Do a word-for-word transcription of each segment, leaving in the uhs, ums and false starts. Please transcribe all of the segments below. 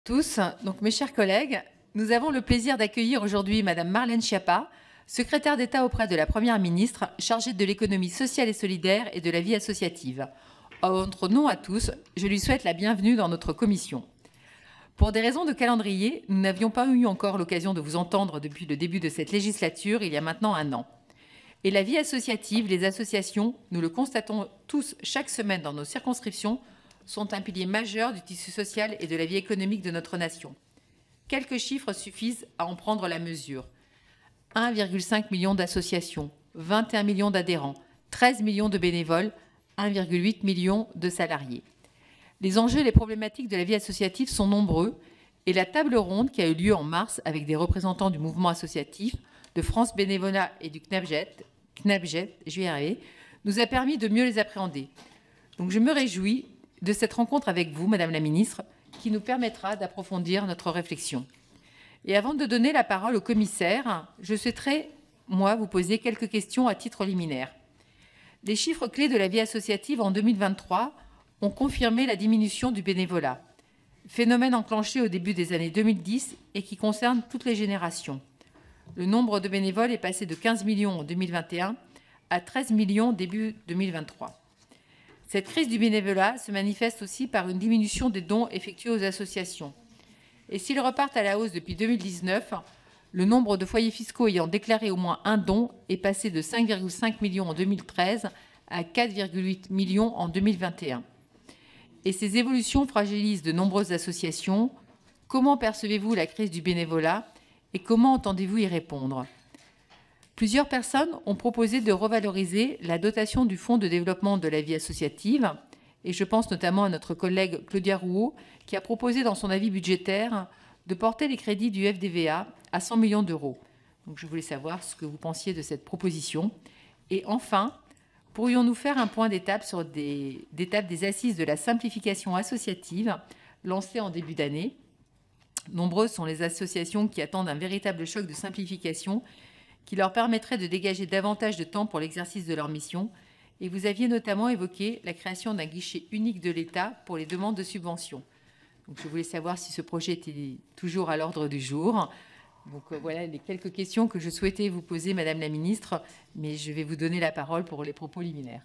Tous, donc mes chers collègues, nous avons le plaisir d'accueillir aujourd'hui Madame Marlène Schiappa, secrétaire d'État auprès de la Première ministre, chargée de l'économie sociale et solidaire et de la vie associative. En notre nom à tous, je lui souhaite la bienvenue dans notre commission. Pour des raisons de calendrier, nous n'avions pas eu encore l'occasion de vous entendre depuis le début de cette législature, il y a maintenant un an. Et la vie associative, les associations, nous le constatons tous chaque semaine dans nos circonscriptions, sont un pilier majeur du tissu social et de la vie économique de notre nation. Quelques chiffres suffisent à en prendre la mesure. un virgule cinq million d'associations, vingt et un millions d'adhérents, treize millions de bénévoles, un virgule huit million de salariés. Les enjeux et les problématiques de la vie associative sont nombreux et la table ronde qui a eu lieu en mars avec des représentants du mouvement associatif, de France Bénévolat et du CNABJET, CNABJET, je vais y arriver, nous a permis de mieux les appréhender. Donc je me réjouis de cette rencontre avec vous, Madame la Ministre, qui nous permettra d'approfondir notre réflexion. Et avant de donner la parole au commissaire, je souhaiterais, moi, vous poser quelques questions à titre liminaire. Les chiffres clés de la vie associative en deux mille vingt-trois ont confirmé la diminution du bénévolat, phénomène enclenché au début des années deux mille dix et qui concerne toutes les générations. Le nombre de bénévoles est passé de quinze millions en deux mille vingt et un à treize millions début deux mille vingt-trois. Cette crise du bénévolat se manifeste aussi par une diminution des dons effectués aux associations. Et s'ils repartent à la hausse depuis deux mille dix-neuf, le nombre de foyers fiscaux ayant déclaré au moins un don est passé de cinq virgule cinq millions en deux mille treize à quatre virgule huit millions en deux mille vingt et un. Et ces évolutions fragilisent de nombreuses associations. Comment percevez-vous la crise du bénévolat et comment entendez-vous y répondre ? Plusieurs personnes ont proposé de revaloriser la dotation du Fonds de développement de la vie associative, et je pense notamment à notre collègue Claudia Rouault, qui a proposé dans son avis budgétaire de porter les crédits du F D V A à cent millions d'euros. Donc je voulais savoir ce que vous pensiez de cette proposition. Et enfin, pourrions-nous faire un point d'étape sur des, d'étape des assises de la simplification associative lancées en début d'année ? Nombreuses sont les associations qui attendent un véritable choc de simplification qui leur permettrait de dégager davantage de temps pour l'exercice de leur mission. Et vous aviez notamment évoqué la création d'un guichet unique de l'État pour les demandes de subventions. Donc, je voulais savoir si ce projet était toujours à l'ordre du jour. Donc, euh, voilà les quelques questions que je souhaitais vous poser, Madame la Ministre, mais je vais vous donner la parole pour les propos liminaires.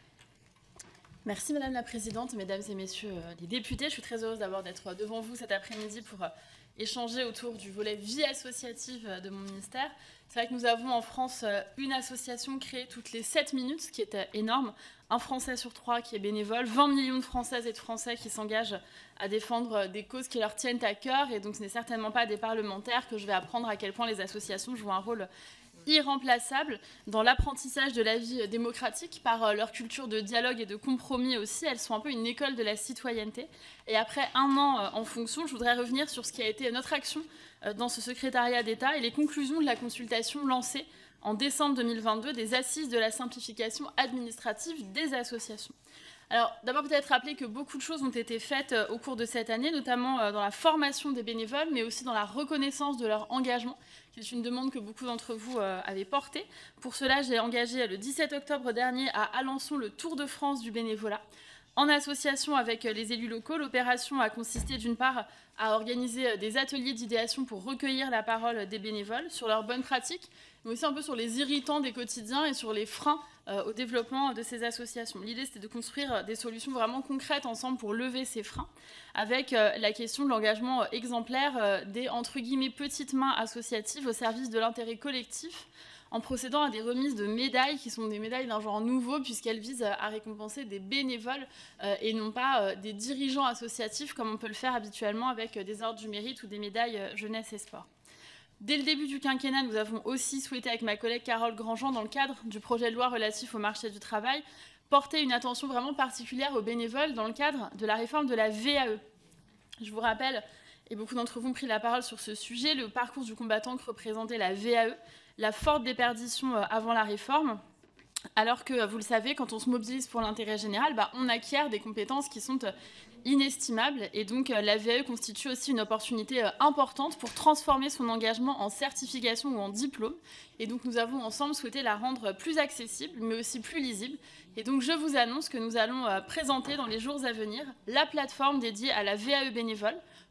Merci Madame la Présidente, Mesdames et Messieurs les députés. Je suis très heureuse d'abord d'être devant vous cet après-midi pour échanger autour du volet vie associative de mon ministère. C'est vrai que nous avons en France une association créée toutes les sept minutes, ce qui est énorme. Un Français sur trois qui est bénévole, vingt millions de Françaises et de Français qui s'engagent à défendre des causes qui leur tiennent à cœur. Et donc ce n'est certainement pas des parlementaires que je vais apprendre à quel point les associations jouent un rôle irremplaçables dans l'apprentissage de la vie démocratique par leur culture de dialogue et de compromis aussi. Elles sont un peu une école de la citoyenneté. Et après un an en fonction, je voudrais revenir sur ce qui a été notre action dans ce secrétariat d'État et les conclusions de la consultation lancée en décembre deux mille vingt-deux des assises de la simplification administrative des associations. Alors, d'abord, peut-être rappeler que beaucoup de choses ont été faites au cours de cette année, notamment dans la formation des bénévoles, mais aussi dans la reconnaissance de leur engagement, qui est une demande que beaucoup d'entre vous avaient portée. Pour cela, j'ai engagé le dix-sept octobre dernier à Alençon le Tour de France du bénévolat. En association avec les élus locaux, l'opération a consisté d'une part à organiser des ateliers d'idéation pour recueillir la parole des bénévoles sur leurs bonnes pratiques, mais aussi un peu sur les irritants des quotidiens et sur les freins au développement de ces associations. L'idée, c'était de construire des solutions vraiment concrètes ensemble pour lever ces freins, avec la question de l'engagement exemplaire des, entre guillemets, petites mains associatives au service de l'intérêt collectif, en procédant à des remises de médailles qui sont des médailles d'un genre nouveau puisqu'elles visent à récompenser des bénévoles euh, et non pas euh, des dirigeants associatifs comme on peut le faire habituellement avec des ordres du mérite ou des médailles euh, jeunesse et sport. Dès le début du quinquennat, nous avons aussi souhaité avec ma collègue Carole Grandjean, dans le cadre du projet de loi relatif au marché du travail, porter une attention vraiment particulière aux bénévoles dans le cadre de la réforme de la V A E. Je vous rappelle, et beaucoup d'entre vous ont pris la parole sur ce sujet, le parcours du combattant que représentait la V A E, la forte déperdition avant la réforme, alors que, vous le savez, quand on se mobilise pour l'intérêt général, bah, on acquiert des compétences qui sont inestimables. Et donc, la V A E constitue aussi une opportunité importante pour transformer son engagement en certification ou en diplôme. Et donc, nous avons ensemble souhaité la rendre plus accessible, mais aussi plus lisible. Et donc, je vous annonce que nous allons présenter dans les jours à venir la plateforme dédiée à la V A E bénévole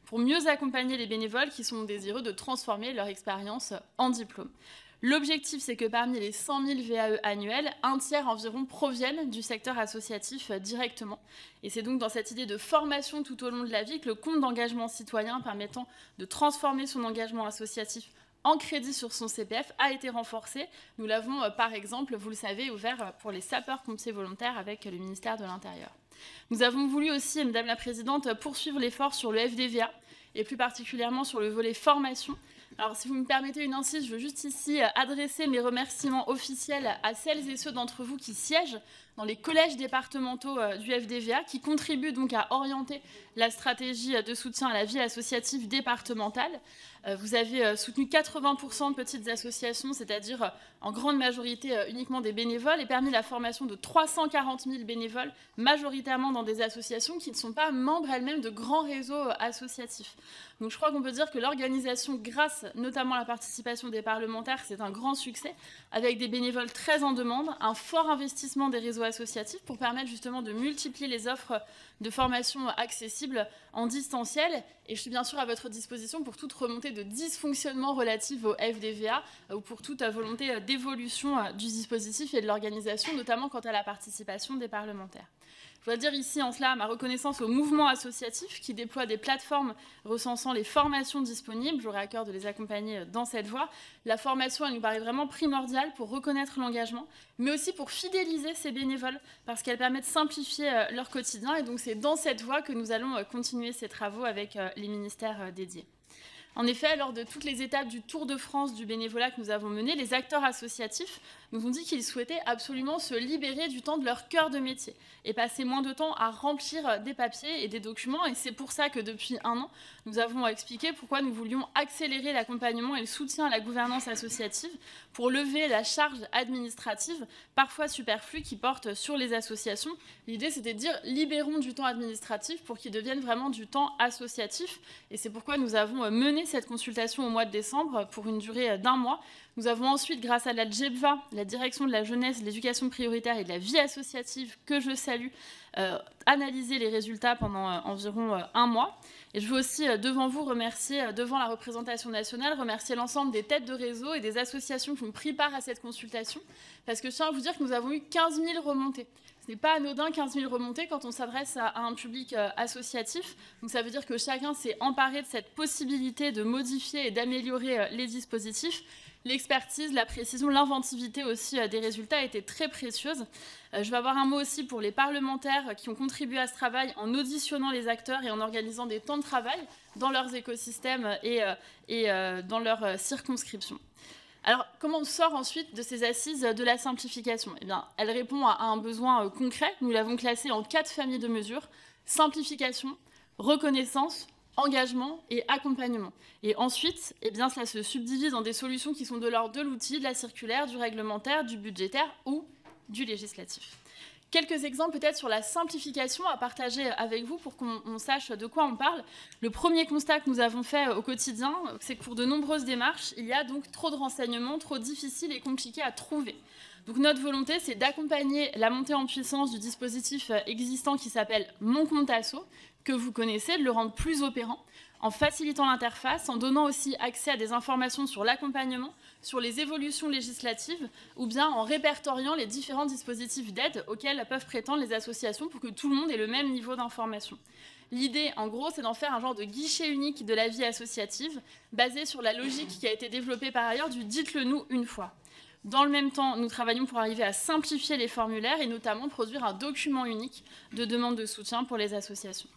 pour mieux accompagner les bénévoles qui sont désireux de transformer leur expérience en diplôme. L'objectif, c'est que parmi les cent mille V A E annuels, un tiers environ proviennent du secteur associatif directement. Et c'est donc dans cette idée de formation tout au long de la vie que le compte d'engagement citoyen permettant de transformer son engagement associatif en crédit sur son C P F a été renforcé. Nous l'avons, par exemple, vous le savez, ouvert pour les sapeurs-pompiers volontaires avec le ministère de l'Intérieur. Nous avons voulu aussi, Madame la Présidente, poursuivre l'effort sur le F D V A et plus particulièrement sur le volet formation. Alors, si vous me permettez une incise, je veux juste ici adresser mes remerciements officiels à celles et ceux d'entre vous qui siègent dans les collèges départementaux du F D V A, qui contribuent donc à orienter la stratégie de soutien à la vie associative départementale. Vous avez soutenu quatre-vingts pour cent de petites associations, c'est-à-dire en grande majorité uniquement des bénévoles, et permis la formation de trois cent quarante mille bénévoles, majoritairement dans des associations qui ne sont pas membres elles-mêmes de grands réseaux associatifs. Donc je crois qu'on peut dire que l'organisation, grâce notamment à la participation des parlementaires, c'est un grand succès, avec des bénévoles très en demande, un fort investissement des réseaux associatifs pour permettre justement de multiplier les offres de formation accessibles en distanciel. Et je suis bien sûr à votre disposition pour toute remontée de dysfonctionnement relatif au F D V A ou pour toute volonté d'évolution du dispositif et de l'organisation, notamment quant à la participation des parlementaires. Je dois dire ici en cela ma reconnaissance au mouvement associatif qui déploie des plateformes recensant les formations disponibles. J'aurai à cœur de les accompagner dans cette voie. La formation, elle nous paraît vraiment primordiale pour reconnaître l'engagement, mais aussi pour fidéliser ces bénévoles, parce qu'elle permet de simplifier leur quotidien. Et donc c'est dans cette voie que nous allons continuer ces travaux avec les ministères dédiés. En effet, lors de toutes les étapes du Tour de France du bénévolat que nous avons mené, les acteurs associatifs nous ont dit qu'ils souhaitaient absolument se libérer du temps de leur cœur de métier et passer moins de temps à remplir des papiers et des documents. Et c'est pour ça que depuis un an, nous avons expliqué pourquoi nous voulions accélérer l'accompagnement et le soutien à la gouvernance associative pour lever la charge administrative, parfois superflue, qui porte sur les associations. L'idée, c'était de dire libérons du temps administratif pour qu'il devienne vraiment du temps associatif. Et c'est pourquoi nous avons mené cette consultation au mois de décembre pour une durée d'un mois. Nous avons ensuite, grâce à la DGEPVA, la Direction de la Jeunesse, de l'Éducation prioritaire et de la vie associative, que je salue, euh, analysé les résultats pendant euh, environ euh, un mois. Et je veux aussi, euh, devant vous, remercier, euh, devant la représentation nationale, remercier l'ensemble des têtes de réseau et des associations qui ont pris part à cette consultation, parce que je tiens à vous dire que nous avons eu quinze mille remontées. Ce n'est pas anodin, quinze mille remontées, quand on s'adresse à, à un public euh, associatif. Donc ça veut dire que chacun s'est emparé de cette possibilité de modifier et d'améliorer euh, les dispositifs. L'expertise, la précision, l'inventivité aussi des résultats étaient très précieuses. Je vais avoir un mot aussi pour les parlementaires qui ont contribué à ce travail en auditionnant les acteurs et en organisant des temps de travail dans leurs écosystèmes et, et dans leurs circonscriptions. Alors, comment on sort ensuite de ces assises de la simplification ? Eh bien, elle répond à un besoin concret. Nous l'avons classé en quatre familles de mesures. Simplification, reconnaissance, engagement et accompagnement. Et ensuite, eh bien, cela se subdivise en des solutions qui sont de l'ordre de l'outil, de la circulaire, du réglementaire, du budgétaire ou du législatif. Quelques exemples peut-être sur la simplification à partager avec vous pour qu'on sache de quoi on parle. Le premier constat que nous avons fait au quotidien, c'est que pour de nombreuses démarches, il y a donc trop de renseignements, trop difficiles et compliqués à trouver. Donc notre volonté, c'est d'accompagner la montée en puissance du dispositif existant qui s'appelle Mon Compte Asso, que vous connaissez, de le rendre plus opérant, en facilitant l'interface, en donnant aussi accès à des informations sur l'accompagnement, sur les évolutions législatives, ou bien en répertoriant les différents dispositifs d'aide auxquels peuvent prétendre les associations pour que tout le monde ait le même niveau d'information. L'idée, en gros, c'est d'en faire un genre de guichet unique de la vie associative, basé sur la logique qui a été développée par ailleurs du « dites-le-nous une fois ». Dans le même temps, nous travaillons pour arriver à simplifier les formulaires et notamment produire un document unique de demande de soutien pour les associations.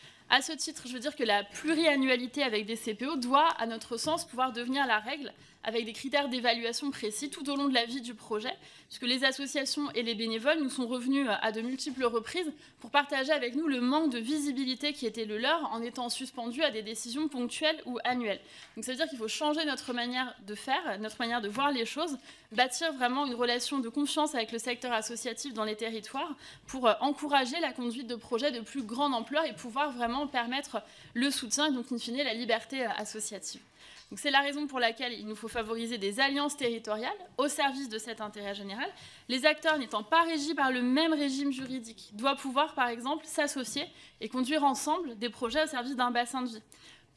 À ce titre, je veux dire que la pluriannualité avec des C P O doit, à notre sens, pouvoir devenir la règle avec des critères d'évaluation précis tout au long de la vie du projet, puisque les associations et les bénévoles nous sont revenus à de multiples reprises pour partager avec nous le manque de visibilité qui était le leur en étant suspendus à des décisions ponctuelles ou annuelles. Donc ça veut dire qu'il faut changer notre manière de faire, notre manière de voir les choses, bâtir vraiment une relation de confiance avec le secteur associatif dans les territoires pour encourager la conduite de projets de plus grande ampleur et pouvoir vraiment permettre le soutien et donc in fine la liberté associative. C'est la raison pour laquelle il nous faut favoriser des alliances territoriales au service de cet intérêt général. Les acteurs n'étant pas régis par le même régime juridique doivent pouvoir, par exemple, s'associer et conduire ensemble des projets au service d'un bassin de vie.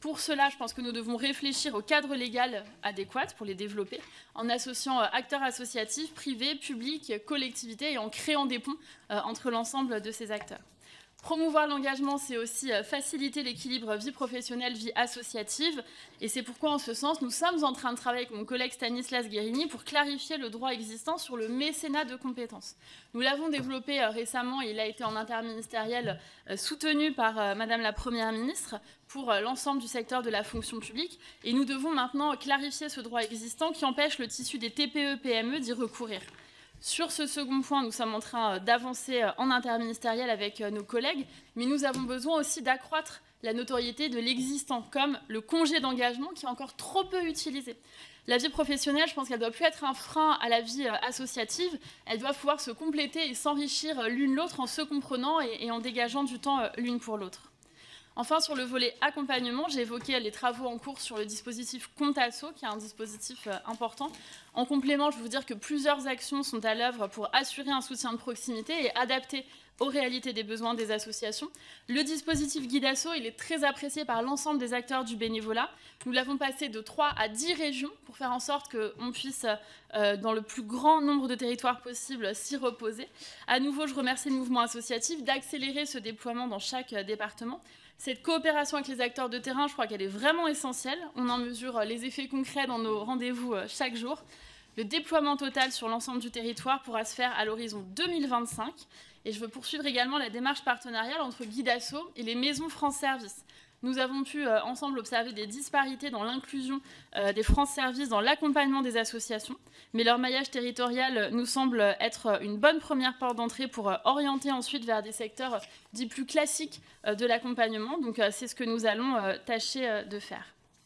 Pour cela, je pense que nous devons réfléchir au cadre légal adéquat pour les développer, en associant acteurs associatifs, privés, publics, collectivités et en créant des ponts entre l'ensemble de ces acteurs. Promouvoir l'engagement, c'est aussi faciliter l'équilibre vie professionnelle, vie associative. Et c'est pourquoi, en ce sens, nous sommes en train de travailler avec mon collègue Stanislas Guérini pour clarifier le droit existant sur le mécénat de compétences. Nous l'avons développé récemment et il a été en interministériel soutenu par Madame la Première ministre pour l'ensemble du secteur de la fonction publique. Et nous devons maintenant clarifier ce droit existant qui empêche le tissu des T P E P M E d'y recourir. Sur ce second point, nous sommes en train d'avancer en interministériel avec nos collègues, mais nous avons besoin aussi d'accroître la notoriété de l'existant, comme le congé d'engagement qui est encore trop peu utilisé. La vie professionnelle, je pense qu'elle ne doit plus être un frein à la vie associative, elle doit pouvoir se compléter et s'enrichir l'une l'autre en se comprenant et en dégageant du temps l'une pour l'autre. Enfin, sur le volet accompagnement, j'ai évoqué les travaux en cours sur le dispositif Compte Asso, qui est un dispositif important. En complément, je veux vous dire que plusieurs actions sont à l'œuvre pour assurer un soutien de proximité et adapter aux réalités des besoins des associations. Le dispositif Guide Asso, il est très apprécié par l'ensemble des acteurs du bénévolat. Nous l'avons passé de trois à dix régions pour faire en sorte qu'on puisse, euh, dans le plus grand nombre de territoires possible, s'y reposer. À nouveau, je remercie le mouvement associatif d'accélérer ce déploiement dans chaque département. Cette coopération avec les acteurs de terrain, je crois qu'elle est vraiment essentielle. On en mesure les effets concrets dans nos rendez-vous chaque jour. Le déploiement total sur l'ensemble du territoire pourra se faire à l'horizon deux mille vingt-cinq. Et je veux poursuivre également la démarche partenariale entre Guide Asso et les maisons France Service. Nous avons pu euh, ensemble observer des disparités dans l'inclusion euh, des France Service dans l'accompagnement des associations, mais leur maillage territorial nous semble être une bonne première porte d'entrée pour euh, orienter ensuite vers des secteurs euh, dits plus classiques euh, de l'accompagnement. Donc euh, c'est ce que nous allons euh, tâcher euh, de faire.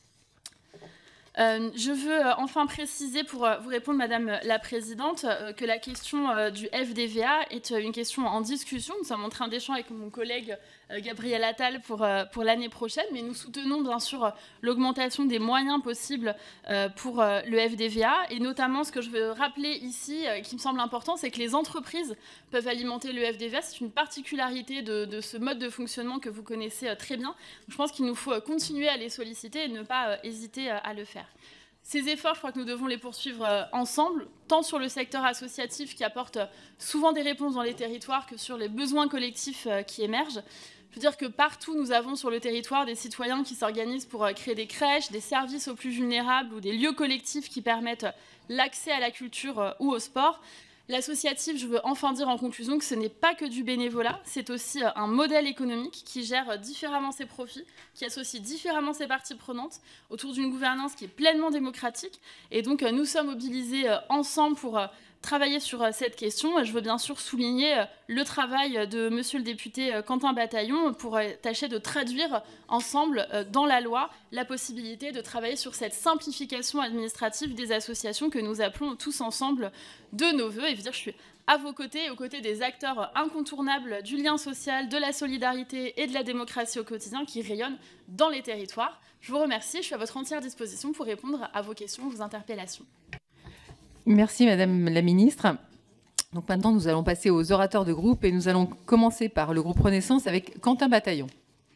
Euh, je veux euh, enfin préciser, pour euh, vous répondre, Madame la Présidente, euh, que la question euh, du F D V A est euh, une question en discussion. Nous sommes en train d'échanger avec mon collègue euh, Gabriel Attal pour, euh, pour l'année prochaine, mais nous soutenons bien sûr l'augmentation des moyens possibles euh, pour euh, le F D V A. Et notamment, ce que je veux rappeler ici, euh, qui me semble important, c'est que les entreprises peuvent alimenter le F D V A. C'est une particularité de, de ce mode de fonctionnement que vous connaissez euh, très bien. Donc, je pense qu'il nous faut euh, continuer à les solliciter et ne pas euh, hésiter euh, à le faire. Ces efforts, je crois que nous devons les poursuivre ensemble, tant sur le secteur associatif qui apporte souvent des réponses dans les territoires que sur les besoins collectifs qui émergent. Je veux dire que partout, nous avons sur le territoire des citoyens qui s'organisent pour créer des crèches, des services aux plus vulnérables ou des lieux collectifs qui permettent l'accès à la culture ou au sport. L'associatif, je veux enfin dire en conclusion que ce n'est pas que du bénévolat, c'est aussi un modèle économique qui gère différemment ses profits, qui associe différemment ses parties prenantes autour d'une gouvernance qui est pleinement démocratique. Et donc, nous sommes mobilisés ensemble pour travailler sur cette question. Je veux bien sûr souligner le travail de monsieur le député Quentin Bataillon pour tâcher de traduire ensemble dans la loi la possibilité de travailler sur cette simplification administrative des associations que nous appelons tous ensemble de nos voeux. Et je veux dire, je suis à vos côtés, aux côtés des acteurs incontournables du lien social, de la solidarité et de la démocratie au quotidien qui rayonnent dans les territoires. Je vous remercie, je suis à votre entière disposition pour répondre à vos questions, vos interpellations. Merci Madame la Ministre. Donc maintenant, nous allons passer aux orateurs de groupe et nous allons commencer par le groupe Renaissance avec Quentin Bataillon.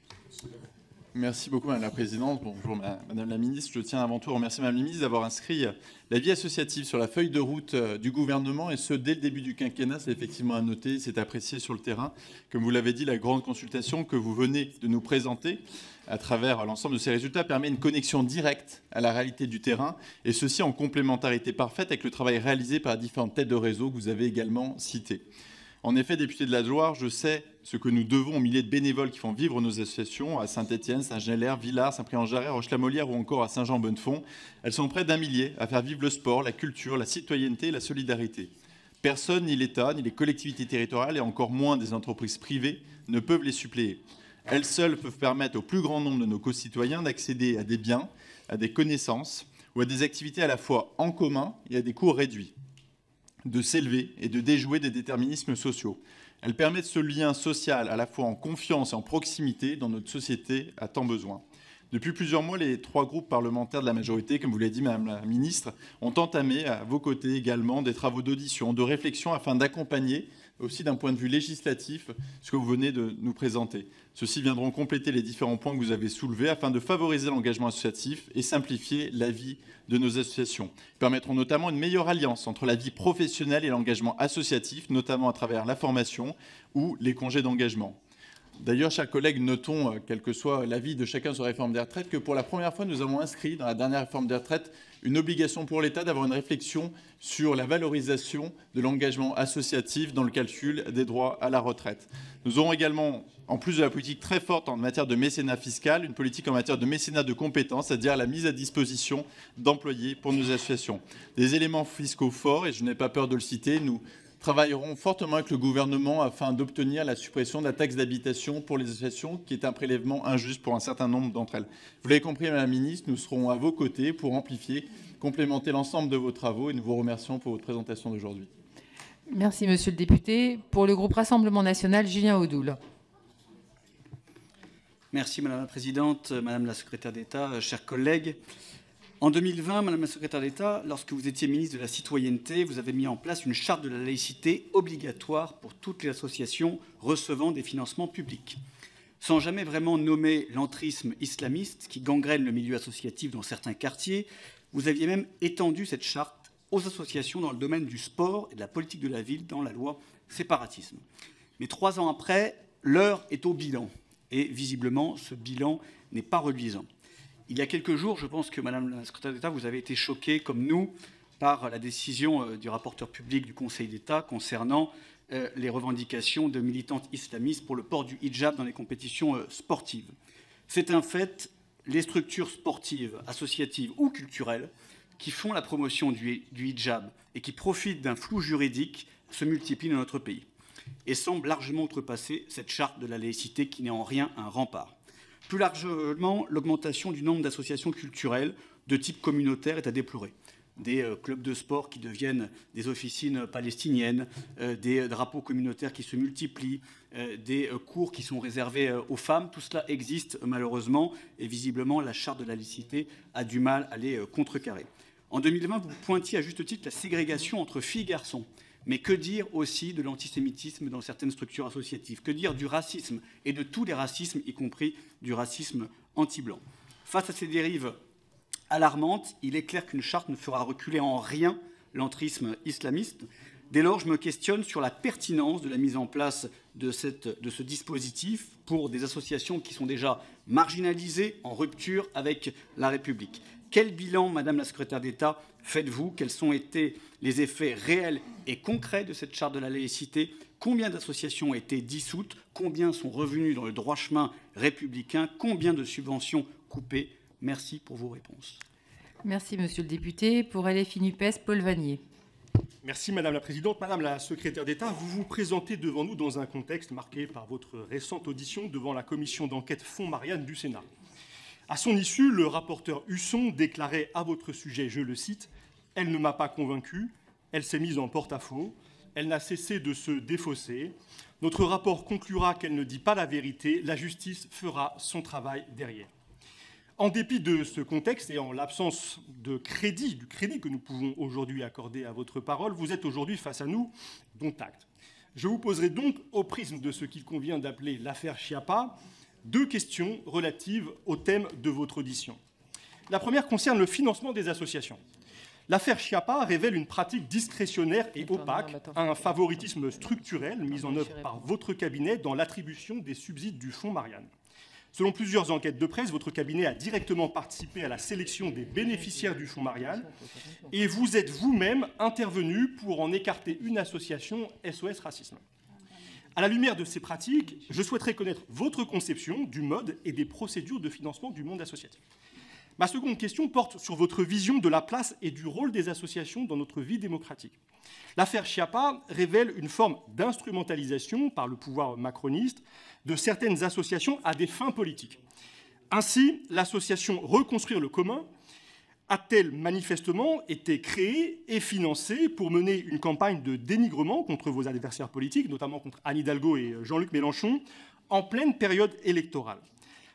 Merci beaucoup Madame la Présidente. Bonjour Madame la Ministre. Je tiens avant tout à remercier Madame la Ministre d'avoir inscrit la vie associative sur la feuille de route du gouvernement et ce, dès le début du quinquennat. C'est effectivement à noter, c'est apprécié sur le terrain. Comme vous l'avez dit, la grande consultation que vous venez de nous présenter à travers l'ensemble de ces résultats permet une connexion directe à la réalité du terrain et ceci en complémentarité parfaite avec le travail réalisé par différentes têtes de réseau que vous avez également citées. En effet, député de la Loire, je sais ce que nous devons aux milliers de bénévoles qui font vivre nos associations à Saint-Étienne, Saint-Gélaire, Villars, Saint-Prix-en-Jarret, Roche-la-Molière ou encore à Saint-Jean-Bonnefond. Elles sont près d'un millier à faire vivre le sport, la culture, la citoyenneté et la solidarité. Personne, ni l'État, ni les collectivités territoriales et encore moins des entreprises privées ne peuvent les suppléer. Elles seules peuvent permettre au plus grand nombre de nos concitoyens d'accéder à des biens, à des connaissances ou à des activités à la fois en commun et à des coûts réduits, de s'élever et de déjouer des déterminismes sociaux. Elles permettent ce lien social à la fois en confiance et en proximité dont notre société a tant besoin. Depuis plusieurs mois, les trois groupes parlementaires de la majorité, comme vous l'avez dit Madame la Ministre, ont entamé à vos côtés également des travaux d'audition, de réflexion afin d'accompagner aussi d'un point de vue législatif, ce que vous venez de nous présenter. Ceux-ci viendront compléter les différents points que vous avez soulevés afin de favoriser l'engagement associatif et simplifier la vie de nos associations. Ils permettront notamment une meilleure alliance entre la vie professionnelle et l'engagement associatif, notamment à travers la formation ou les congés d'engagement. D'ailleurs, chers collègues, notons, quel que soit l'avis de chacun sur la réforme des retraites, que pour la première fois, nous avons inscrit dans la dernière réforme des retraites une obligation pour l'État d'avoir une réflexion sur la valorisation de l'engagement associatif dans le calcul des droits à la retraite. Nous aurons également, en plus de la politique très forte en matière de mécénat fiscal, une politique en matière de mécénat de compétences, c'est-à-dire la mise à disposition d'employés pour nos associations. Des éléments fiscaux forts, et je n'ai pas peur de le citer, nous travaillerons fortement avec le gouvernement afin d'obtenir la suppression de la taxe d'habitation pour les associations, qui est un prélèvement injuste pour un certain nombre d'entre elles. Vous l'avez compris, Madame la Ministre, nous serons à vos côtés pour amplifier, complémenter l'ensemble de vos travaux et nous vous remercions pour votre présentation d'aujourd'hui. Merci, Monsieur le député. Pour le groupe Rassemblement national, Julien Audoul. Merci, Madame la Présidente, Madame la Secrétaire d'État, chers collègues. En deux mille vingt, Madame la Secrétaire d'État, lorsque vous étiez ministre de la Citoyenneté, vous avez mis en place une charte de la laïcité obligatoire pour toutes les associations recevant des financements publics. Sans jamais vraiment nommer l'entrisme islamiste qui gangrène le milieu associatif dans certains quartiers, vous aviez même étendu cette charte aux associations dans le domaine du sport et de la politique de la ville dans la loi séparatisme. Mais trois ans après, l'heure est au bilan. Et visiblement, ce bilan n'est pas reluisant. Il y a quelques jours, je pense que, Madame la Secrétaire d'État, vous avez été choquée, comme nous, par la décision du rapporteur public du Conseil d'État concernant les revendications de militantes islamistes pour le port du hijab dans les compétitions sportives. C'est un fait, les structures sportives, associatives ou culturelles qui font la promotion du hijab et qui profitent d'un flou juridique se multiplient dans notre pays et semblent largement outrepasser cette charte de la laïcité qui n'est en rien un rempart. Plus largement, l'augmentation du nombre d'associations culturelles de type communautaire est à déplorer. Des euh, clubs de sport qui deviennent des officines palestiniennes, euh, des drapeaux communautaires qui se multiplient, euh, des euh, cours qui sont réservés euh, aux femmes. Tout cela existe malheureusement et visiblement la charte de la laïcité a du mal à les euh, contrecarrer. En deux mille vingt, vous pointiez à juste titre la ségrégation entre filles et garçons. Mais que dire aussi de l'antisémitisme dans certaines structures associatives? Que dire du racisme et de tous les racismes, y compris du racisme anti-blanc? Face à ces dérives alarmantes, il est clair qu'une charte ne fera reculer en rien l'entrisme islamiste. Dès lors, je me questionne sur la pertinence de la mise en place de, cette, de ce dispositif pour des associations qui sont déjà marginalisées, en rupture avec la République. Quel bilan, Madame la Secrétaire d'État, faites-vous? Quels ont été les effets réels et concrets de cette charte de la laïcité? Combien d'associations ont été dissoutes? Combien sont revenues dans le droit chemin républicain? Combien de subventions coupées? Merci pour vos réponses. Merci, Monsieur le député. Pour L F I NUPES, Paul Vannier. Merci, Madame la Présidente. Madame la Secrétaire d'État, vous vous présentez devant nous dans un contexte marqué par votre récente audition devant la commission d'enquête Fonds Marianne du Sénat. À son issue, le rapporteur Husson déclarait à votre sujet, je le cite, « Elle ne m'a pas convaincu, elle s'est mise en porte-à-faux, elle n'a cessé de se défausser. Notre rapport conclura qu'elle ne dit pas la vérité, la justice fera son travail derrière. » En dépit de ce contexte et en l'absence de crédit, du crédit que nous pouvons aujourd'hui accorder à votre parole, vous êtes aujourd'hui face à nous, dont acte. Je vous poserai donc, au prisme de ce qu'il convient d'appeler l'affaire Schiappa, deux questions relatives au thème de votre audition. La première concerne le financement des associations. L'affaire Schiappa révèle une pratique discrétionnaire et opaque, un favoritisme structurel mis en œuvre par votre cabinet dans l'attribution des subsides du Fonds Marianne. Selon plusieurs enquêtes de presse, votre cabinet a directement participé à la sélection des bénéficiaires du Fonds Marianne et vous êtes vous-même intervenu pour en écarter une association, S O S Racisme. À la lumière de ces pratiques, je souhaiterais connaître votre conception du mode et des procédures de financement du monde associatif. Ma seconde question porte sur votre vision de la place et du rôle des associations dans notre vie démocratique. L'affaire Schiappa révèle une forme d'instrumentalisation par le pouvoir macroniste de certaines associations à des fins politiques. Ainsi, l'association Reconstruire le commun a-t-elle manifestement été créée et financée pour mener une campagne de dénigrement contre vos adversaires politiques, notamment contre Anne Hidalgo et Jean-Luc Mélenchon, en pleine période électorale?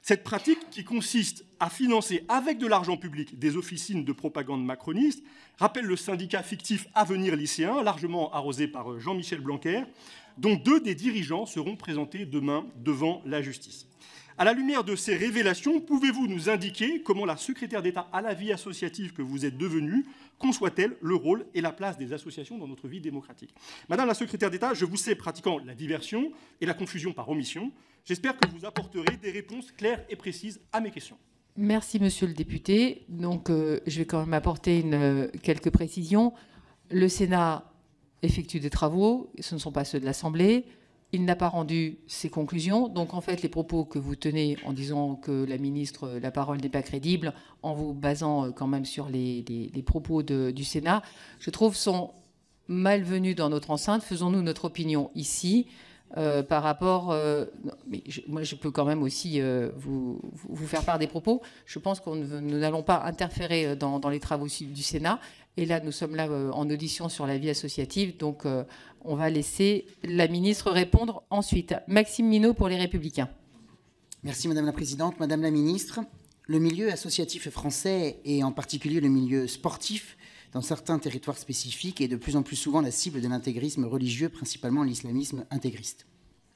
Cette pratique, qui consiste à financer avec de l'argent public des officines de propagande macroniste, rappelle le syndicat fictif Avenir lycéen, largement arrosé par Jean-Michel Blanquer, dont deux des dirigeants seront présentés demain devant la justice. À la lumière de ces révélations, pouvez-vous nous indiquer comment la secrétaire d'État à la vie associative que vous êtes devenue conçoit-elle le rôle et la place des associations dans notre vie démocratique? Madame la secrétaire d'État, je vous sais pratiquant la diversion et la confusion par omission. J'espère que vous apporterez des réponses claires et précises à mes questions. Merci, monsieur le député. Donc, euh, je vais quand même apporter une, euh, quelques précisions. Le Sénat effectue des travaux, ce ne sont pas ceux de l'Assemblée. Il n'a pas rendu ses conclusions. Donc, en fait, les propos que vous tenez en disant que la ministre, la parole n'est pas crédible, en vous basant quand même sur les, les, les propos de, du Sénat, je trouve sont malvenus dans notre enceinte. Faisons-nous notre opinion ici euh, par rapport... Euh, non, mais je, moi, je peux quand même aussi euh, vous, vous faire part des propos. Je pense que nous n'allons pas interférer dans, dans les travaux du Sénat. Et là, nous sommes là euh, en audition sur la vie associative. Donc, euh, on va laisser la ministre répondre ensuite. Maxime Minot pour Les Républicains. Merci Madame la Présidente. Madame la Ministre, le milieu associatif français et en particulier le milieu sportif dans certains territoires spécifiques est de plus en plus souvent la cible de l'intégrisme religieux, principalement l'islamisme intégriste.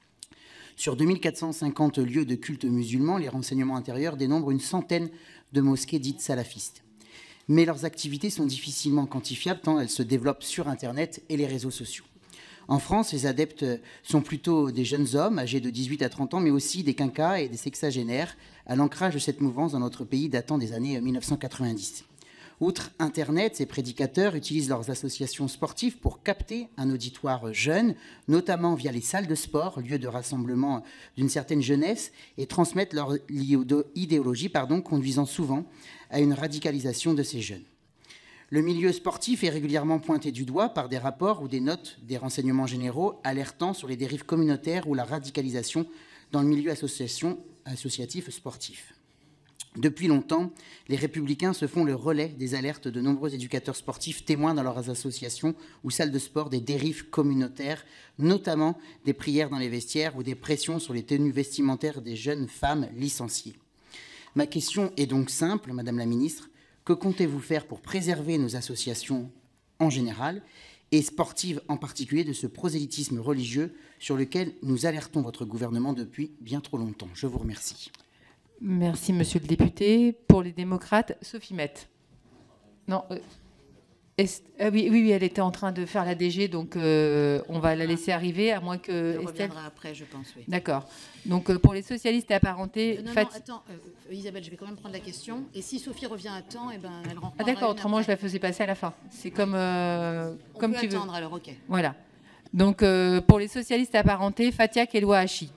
Sur deux mille quatre cent cinquante lieux de culte musulmans, les renseignements intérieurs dénombrent une centaine de mosquées dites salafistes. Mais leurs activités sont difficilement quantifiables tant elles se développent sur Internet et les réseaux sociaux. En France, les adeptes sont plutôt des jeunes hommes âgés de dix-huit à trente ans, mais aussi des quinquas et des sexagénaires, à l'ancrage de cette mouvance dans notre pays datant des années mille neuf cent quatre-vingt-dix. Outre Internet, ces prédicateurs utilisent leurs associations sportives pour capter un auditoire jeune, notamment via les salles de sport, lieu de rassemblement d'une certaine jeunesse, et transmettent leur idéologie, pardon, conduisant souvent à une radicalisation de ces jeunes. Le milieu sportif est régulièrement pointé du doigt par des rapports ou des notes des renseignements généraux alertant sur les dérives communautaires ou la radicalisation dans le milieu association, associatif sportif. Depuis longtemps, les Républicains se font le relais des alertes de nombreux éducateurs sportifs témoins dans leurs associations ou salles de sport des dérives communautaires, notamment des prières dans les vestiaires ou des pressions sur les tenues vestimentaires des jeunes femmes licenciées. Ma question est donc simple, Madame la Ministre. Que comptez-vous faire pour préserver nos associations en général et sportives en particulier de ce prosélytisme religieux sur lequel nous alertons votre gouvernement depuis bien trop longtemps? Je vous remercie. Merci, monsieur le député. Pour les démocrates, Sophie Mette. Non, euh, est, ah oui, oui, oui, elle était en train de faire la D G, donc euh, on va la laisser arriver, à moins que... Elle Estelle... reviendra après, je pense, oui. D'accord. Donc euh, pour les socialistes et apparentés... Euh, non, Fat... non, attends, euh, Isabelle, je vais quand même prendre la question. Et si Sophie revient à temps, eh ben, elle rentre. Ah d'accord, autrement je la faisais passer à la fin. C'est comme, euh, on comme peut tu attendre, veux. alors, ok. Voilà. Donc euh, pour les socialistes et apparentés, Fatia Keloua-Hachi.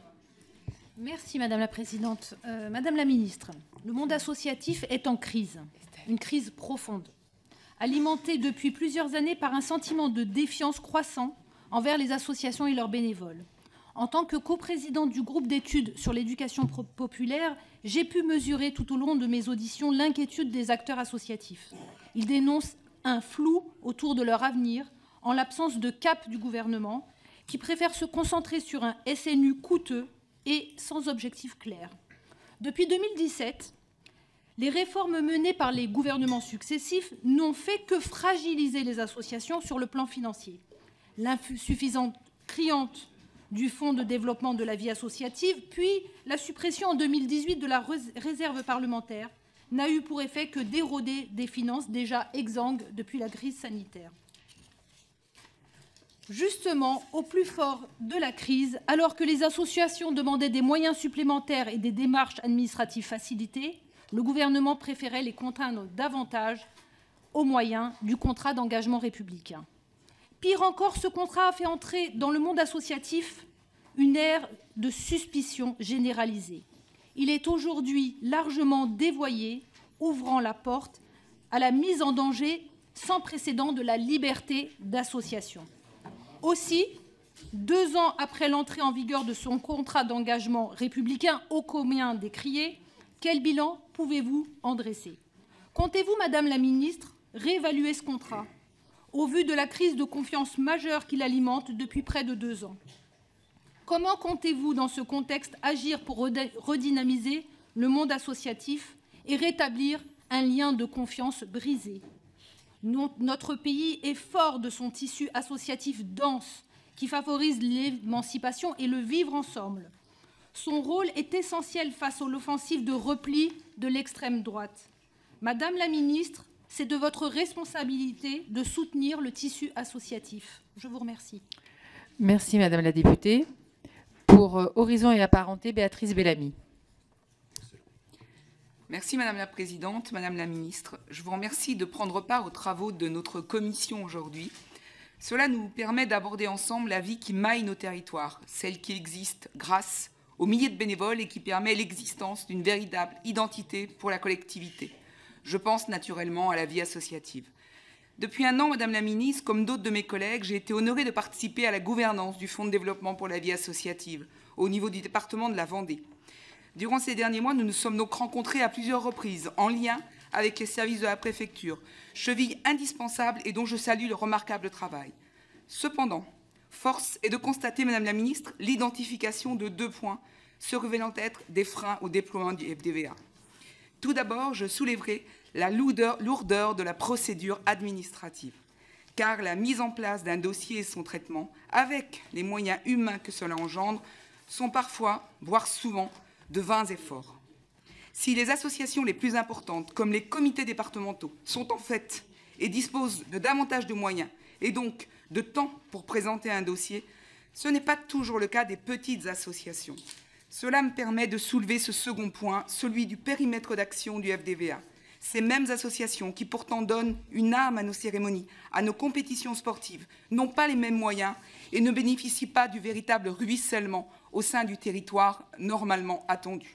Merci Madame la Présidente. Euh, Madame la Ministre, le monde associatif est en crise, une crise profonde, alimentée depuis plusieurs années par un sentiment de défiance croissant envers les associations et leurs bénévoles. En tant que coprésidente du groupe d'études sur l'éducation populaire, j'ai pu mesurer tout au long de mes auditions l'inquiétude des acteurs associatifs. Ils dénoncent un flou autour de leur avenir en l'absence de cap du gouvernement qui préfère se concentrer sur un S N U coûteux et sans objectif clair. Depuis deux mille dix-sept, les réformes menées par les gouvernements successifs n'ont fait que fragiliser les associations sur le plan financier. L'insuffisance criante du Fonds de développement de la vie associative, puis la suppression en deux mille dix-huit de la réserve parlementaire n'a eu pour effet que d'éroder des finances déjà exsangues depuis la crise sanitaire. Justement, au plus fort de la crise, alors que les associations demandaient des moyens supplémentaires et des démarches administratives facilitées, le gouvernement préférait les contraindre davantage aux moyens du contrat d'engagement républicain. Pire encore, ce contrat a fait entrer dans le monde associatif une ère de suspicion généralisée. Il est aujourd'hui largement dévoyé, ouvrant la porte à la mise en danger sans précédent de la liberté d'association. Aussi, deux ans après l'entrée en vigueur de son contrat d'engagement républicain ô combien décrié, quel bilan pouvez-vous en dresser? Comptez-vous, Madame la Ministre, réévaluer ce contrat au vu de la crise de confiance majeure qu'il alimente depuis près de deux ans? Comment comptez-vous, dans ce contexte, agir pour redynamiser le monde associatif et rétablir un lien de confiance brisé. Notre pays est fort de son tissu associatif dense qui favorise l'émancipation et le vivre ensemble. Son rôle est essentiel face à l'offensive de repli de l'extrême droite. Madame la ministre, c'est de votre responsabilité de soutenir le tissu associatif. Je vous remercie. Merci, Madame la députée. Pour euh, Horizon et Apparentés, Béatrice Bellamy. Merci Madame la Présidente, Madame la Ministre. Je vous remercie de prendre part aux travaux de notre commission aujourd'hui. Cela nous permet d'aborder ensemble la vie qui maille nos territoires, celle qui existe grâce aux milliers de bénévoles et qui permet l'existence d'une véritable identité pour la collectivité. Je pense naturellement à la vie associative. Depuis un an, Madame la Ministre, comme d'autres de mes collègues, j'ai été honorée de participer à la gouvernance du Fonds de développement pour la vie associative au niveau du département de la Vendée. Durant ces derniers mois, nous nous sommes donc rencontrés à plusieurs reprises en lien avec les services de la préfecture, cheville indispensable et dont je salue le remarquable travail. Cependant, force est de constater, Madame la Ministre, l'identification de deux points se révélant être des freins au déploiement du F D V A. Tout d'abord, je soulèverai la lourdeur, lourdeur de la procédure administrative, car la mise en place d'un dossier et son traitement, avec les moyens humains que cela engendre, sont parfois, voire souvent, de vains efforts. Si les associations les plus importantes, comme les comités départementaux, sont en fait et disposent de davantage de moyens et donc de temps pour présenter un dossier, ce n'est pas toujours le cas des petites associations. Cela me permet de soulever ce second point, celui du périmètre d'action du F D V A. Ces mêmes associations qui pourtant donnent une âme à nos cérémonies, à nos compétitions sportives, n'ont pas les mêmes moyens et ne bénéficient pas du véritable ruissellement au sein du territoire normalement attendu.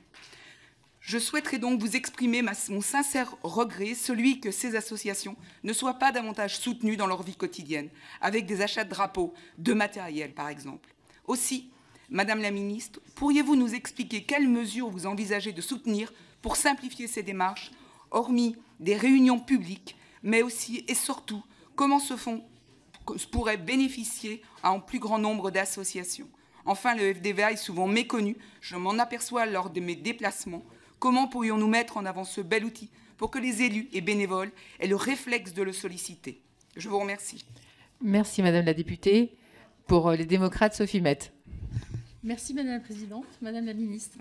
Je souhaiterais donc vous exprimer ma, mon sincère regret, celui que ces associations ne soient pas davantage soutenues dans leur vie quotidienne, avec des achats de drapeaux, de matériel par exemple. Aussi, Madame la Ministre, pourriez-vous nous expliquer quelles mesures vous envisagez de soutenir pour simplifier ces démarches, hormis des réunions publiques, mais aussi et surtout comment ce fonds pourrait bénéficier à un plus grand nombre d'associations. Enfin, le F D V A est souvent méconnu, je m'en aperçois lors de mes déplacements. Comment pourrions-nous mettre en avant ce bel outil pour que les élus et bénévoles aient le réflexe de le solliciter? Je vous remercie. Merci Madame la députée. Pour les démocrates, Sophie Mette. Merci Madame la Présidente, Madame la Ministre.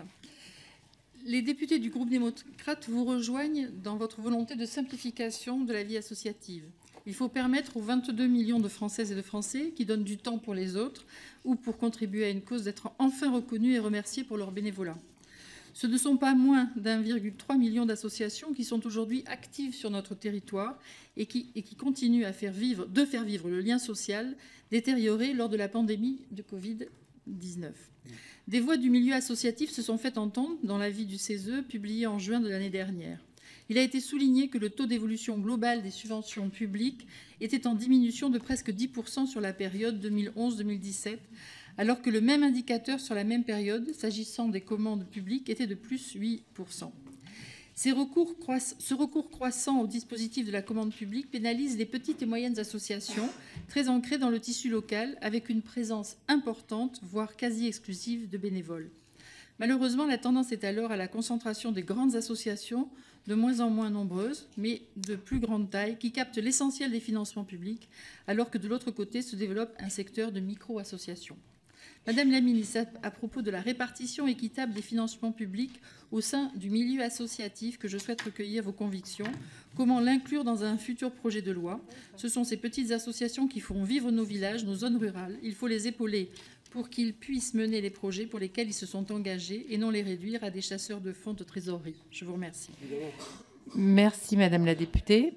Les députés du groupe démocrate vous rejoignent dans votre volonté de simplification de la vie associative. Il faut permettre aux vingt-deux millions de Françaises et de Français qui donnent du temps pour les autres ou pour contribuer à une cause d'être enfin reconnus et remerciés pour leur bénévolat. Ce ne sont pas moins d'un virgule trois million d'associations qui sont aujourd'hui actives sur notre territoire et qui, et qui continuent à faire vivre, de faire vivre le lien social détérioré lors de la pandémie de Covid dix-neuf. Des voix du milieu associatif se sont fait entendre dans l'avis du C E S E publié en juin de l'année dernière. Il a été souligné que le taux d'évolution globale des subventions publiques était en diminution de presque dix pour cent sur la période deux mille onze deux mille dix-sept, alors que le même indicateur sur la même période, s'agissant des commandes publiques, était de plus huit pour cent. Ces recours croiss... Ce recours croissant au dispositif de la commande publique pénalise les petites et moyennes associations, très ancrées dans le tissu local, avec une présence importante, voire quasi exclusive, de bénévoles. Malheureusement, la tendance est alors à la concentration des grandes associations, de moins en moins nombreuses, mais de plus grande taille, qui captent l'essentiel des financements publics, alors que de l'autre côté se développe un secteur de micro-associations. Madame la Ministre, à propos de la répartition équitable des financements publics au sein du milieu associatif que je souhaite recueillir vos convictions, comment l'inclure dans un futur projet de loi? Ce sont ces petites associations qui feront vivre nos villages, nos zones rurales. Il faut les épauler pour qu'ils puissent mener les projets pour lesquels ils se sont engagés et non les réduire à des chasseurs de fonds de trésorerie. Je vous remercie. Merci Madame la députée.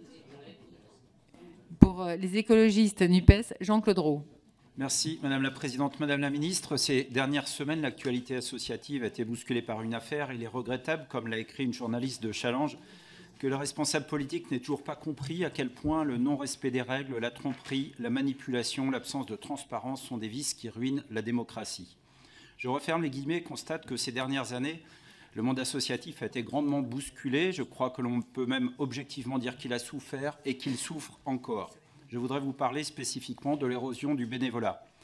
Pour les écologistes NUPES, Jean-Claude Roux. Merci Madame la Présidente. Madame la Ministre, ces dernières semaines, l'actualité associative a été bousculée par une affaire. Il est regrettable, comme l'a écrit une journaliste de Challenge, que le responsable politique n'ait toujours pas compris à quel point le non-respect des règles, la tromperie, la manipulation, l'absence de transparence sont des vices qui ruinent la démocratie. Je referme les guillemets et constate que ces dernières années, le monde associatif a été grandement bousculé. Je crois que l'on peut même objectivement dire qu'il a souffert et qu'il souffre encore. Je voudrais vous parler spécifiquement de l'érosion du bénévolat.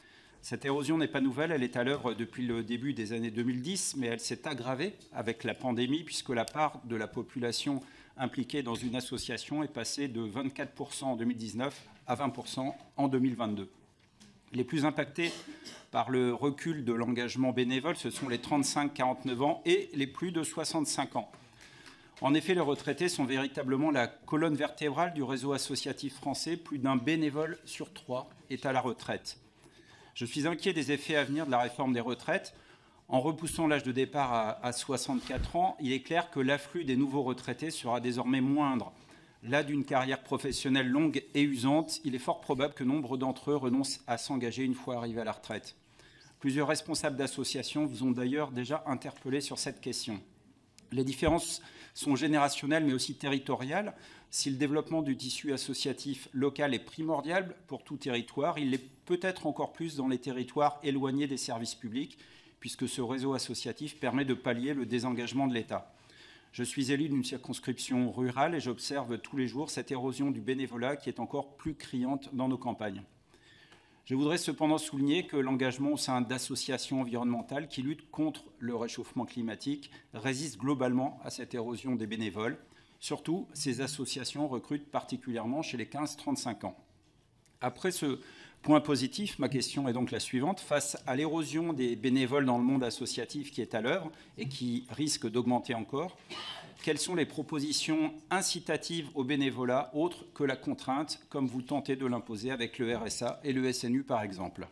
Cette érosion n'est pas nouvelle, elle est à l'œuvre depuis le début des années deux mille dix, mais elle s'est aggravée avec la pandémie, puisque la part de la population impliquée dans une association est passée de vingt-quatre pour cent en deux mille dix-neuf à vingt pour cent en deux mille vingt-deux. Les plus impactés par le recul de l'engagement bénévole, ce sont les trente-cinq à quarante-neuf ans et les plus de soixante-cinq ans. En effet, les retraités sont véritablement la colonne vertébrale du réseau associatif français. Plus d'un bénévole sur trois est à la retraite. Je suis inquiet des effets à venir de la réforme des retraites. En repoussant l'âge de départ à, à soixante-quatre ans, il est clair que l'afflux des nouveaux retraités sera désormais moindre. Là d'une carrière professionnelle longue et usante, il est fort probable que nombre d'entre eux renoncent à s'engager une fois arrivés à la retraite. Plusieurs responsables d'associations vous ont d'ailleurs déjà interpellé sur cette question. Les différences sont générationnelles mais aussi territoriales. Si le développement du tissu associatif local est primordial pour tout territoire, il l'est peut-être encore plus dans les territoires éloignés des services publics, puisque ce réseau associatif permet de pallier le désengagement de l'État. Je suis élu d'une circonscription rurale et j'observe tous les jours cette érosion du bénévolat qui est encore plus criante dans nos campagnes. Je voudrais cependant souligner que l'engagement au sein d'associations environnementales qui luttent contre le réchauffement climatique résiste globalement à cette érosion des bénévoles. Surtout, ces associations recrutent particulièrement chez les quinze à trente-cinq ans. Après ce point positif, ma question est donc la suivante. Face à l'érosion des bénévoles dans le monde associatif qui est à l'œuvre et qui risque d'augmenter encore, quelles sont les propositions incitatives au bénévolat autres que la contrainte, comme vous tentez de l'imposer avec le R S A et le S N U par exemple?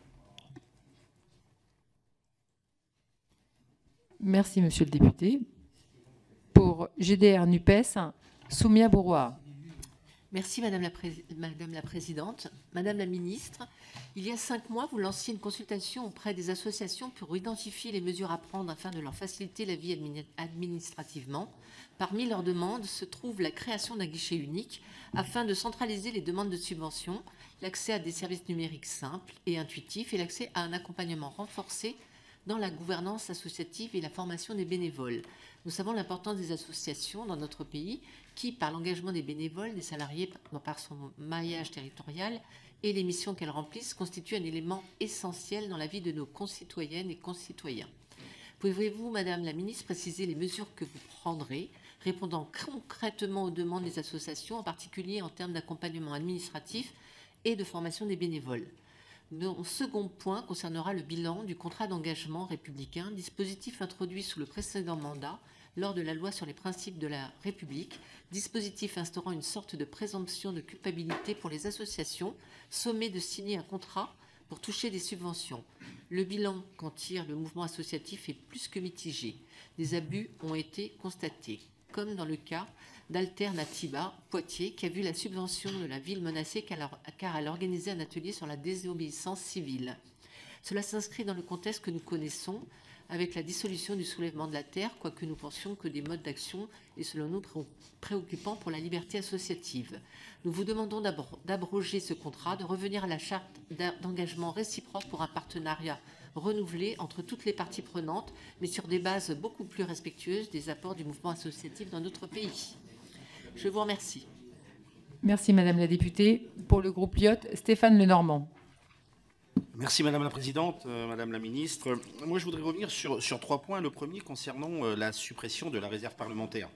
Merci, monsieur le député. Pour G D R NUPES, Soumia Bouroua. Merci Madame la, Pré Madame la Présidente. Madame la Ministre, il y a cinq mois, vous lanciez une consultation auprès des associations pour identifier les mesures à prendre afin de leur faciliter la vie administrativement. Parmi leurs demandes se trouve la création d'un guichet unique afin de centraliser les demandes de subventions, l'accès à des services numériques simples et intuitifs et l'accès à un accompagnement renforcé dans la gouvernance associative et la formation des bénévoles. Nous savons l'importance des associations dans notre pays qui, par l'engagement des bénévoles, des salariés, par son maillage territorial et les missions qu'elles remplissent, constituent un élément essentiel dans la vie de nos concitoyennes et concitoyens. Pouvez-vous, Madame la Ministre, préciser les mesures que vous prendrez répondant concrètement aux demandes des associations, en particulier en termes d'accompagnement administratif et de formation des bénévoles? Mon second point concernera le bilan du contrat d'engagement républicain, dispositif introduit sous le précédent mandat lors de la loi sur les principes de la République, dispositif instaurant une sorte de présomption de culpabilité pour les associations sommées de signer un contrat pour toucher des subventions. Le bilan qu'en tire le mouvement associatif est plus que mitigé. Des abus ont été constatés, comme dans le cas d'Alternatiba Poitiers, qui a vu la subvention de la ville menacée car elle organisait un atelier sur la désobéissance civile. Cela s'inscrit dans le contexte que nous connaissons avec la dissolution du soulèvement de la terre, quoique nous pensions que des modes d'action est selon nous préoccupant pour la liberté associative. Nous vous demandons d'abroger ce contrat, de revenir à la charte d'engagement réciproque pour un partenariat renouvelé entre toutes les parties prenantes, mais sur des bases beaucoup plus respectueuses des apports du mouvement associatif dans notre pays. Je vous remercie. Merci Madame la députée. Pour le groupe Lyot, Stéphane Lenormand. Merci Madame la Présidente, euh, Madame la Ministre. Moi je voudrais revenir sur, sur trois points. Le premier concernant euh, la suppression de la réserve parlementaire.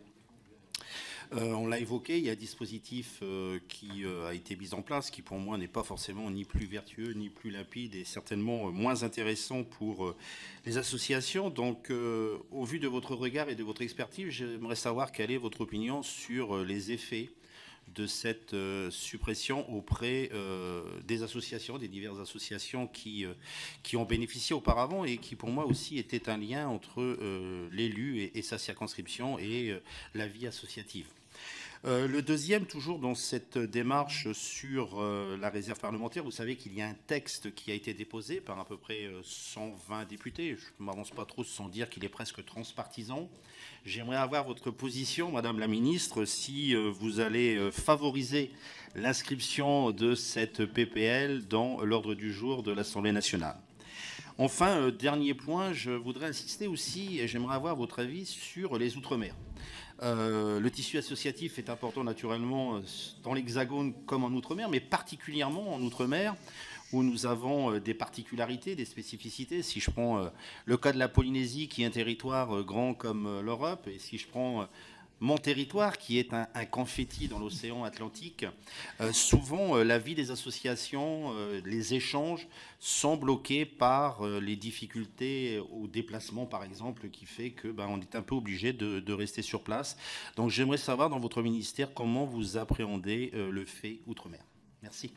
Euh, on l'a évoqué, il y a un dispositif euh, qui euh, a été mis en place, qui pour moi n'est pas forcément ni plus vertueux, ni plus limpide et certainement euh, moins intéressant pour euh, les associations. Donc euh, au vu de votre regard et de votre expertise, j'aimerais savoir quelle est votre opinion sur euh, les effets de cette euh, suppression auprès euh, des associations, des diverses associations qui, euh, qui ont bénéficié auparavant et qui pour moi aussi étaient un lien entre euh, l'élu et, et sa circonscription et euh, la vie associative. Euh, le deuxième, toujours dans cette démarche sur euh, la réserve parlementaire, vous savez qu'il y a un texte qui a été déposé par à peu près euh, cent vingt députés. Je ne m'avance pas trop sans dire qu'il est presque transpartisan. J'aimerais avoir votre position, Madame la Ministre, si euh, vous allez euh, favoriser l'inscription de cette P P L dans l'ordre du jour de l'Assemblée nationale. Enfin, euh, dernier point, je voudrais insister aussi, et j'aimerais avoir votre avis sur les Outre-mer. Euh, le tissu associatif est important naturellement dans l'Hexagone comme en Outre-mer, mais particulièrement en Outre-mer, où nous avons des particularités, des spécificités. Si je prends le cas de la Polynésie, qui est un territoire grand comme l'Europe, et si je prends mon territoire, qui est un, un confetti dans l'océan Atlantique, euh, souvent euh, la vie des associations, euh, les échanges sont bloqués par euh, les difficultés au déplacement, par exemple, qui fait que ben, on est un peu obligé de, de rester sur place. Donc j'aimerais savoir dans votre ministère comment vous appréhendez euh, le fait outre-mer. Merci.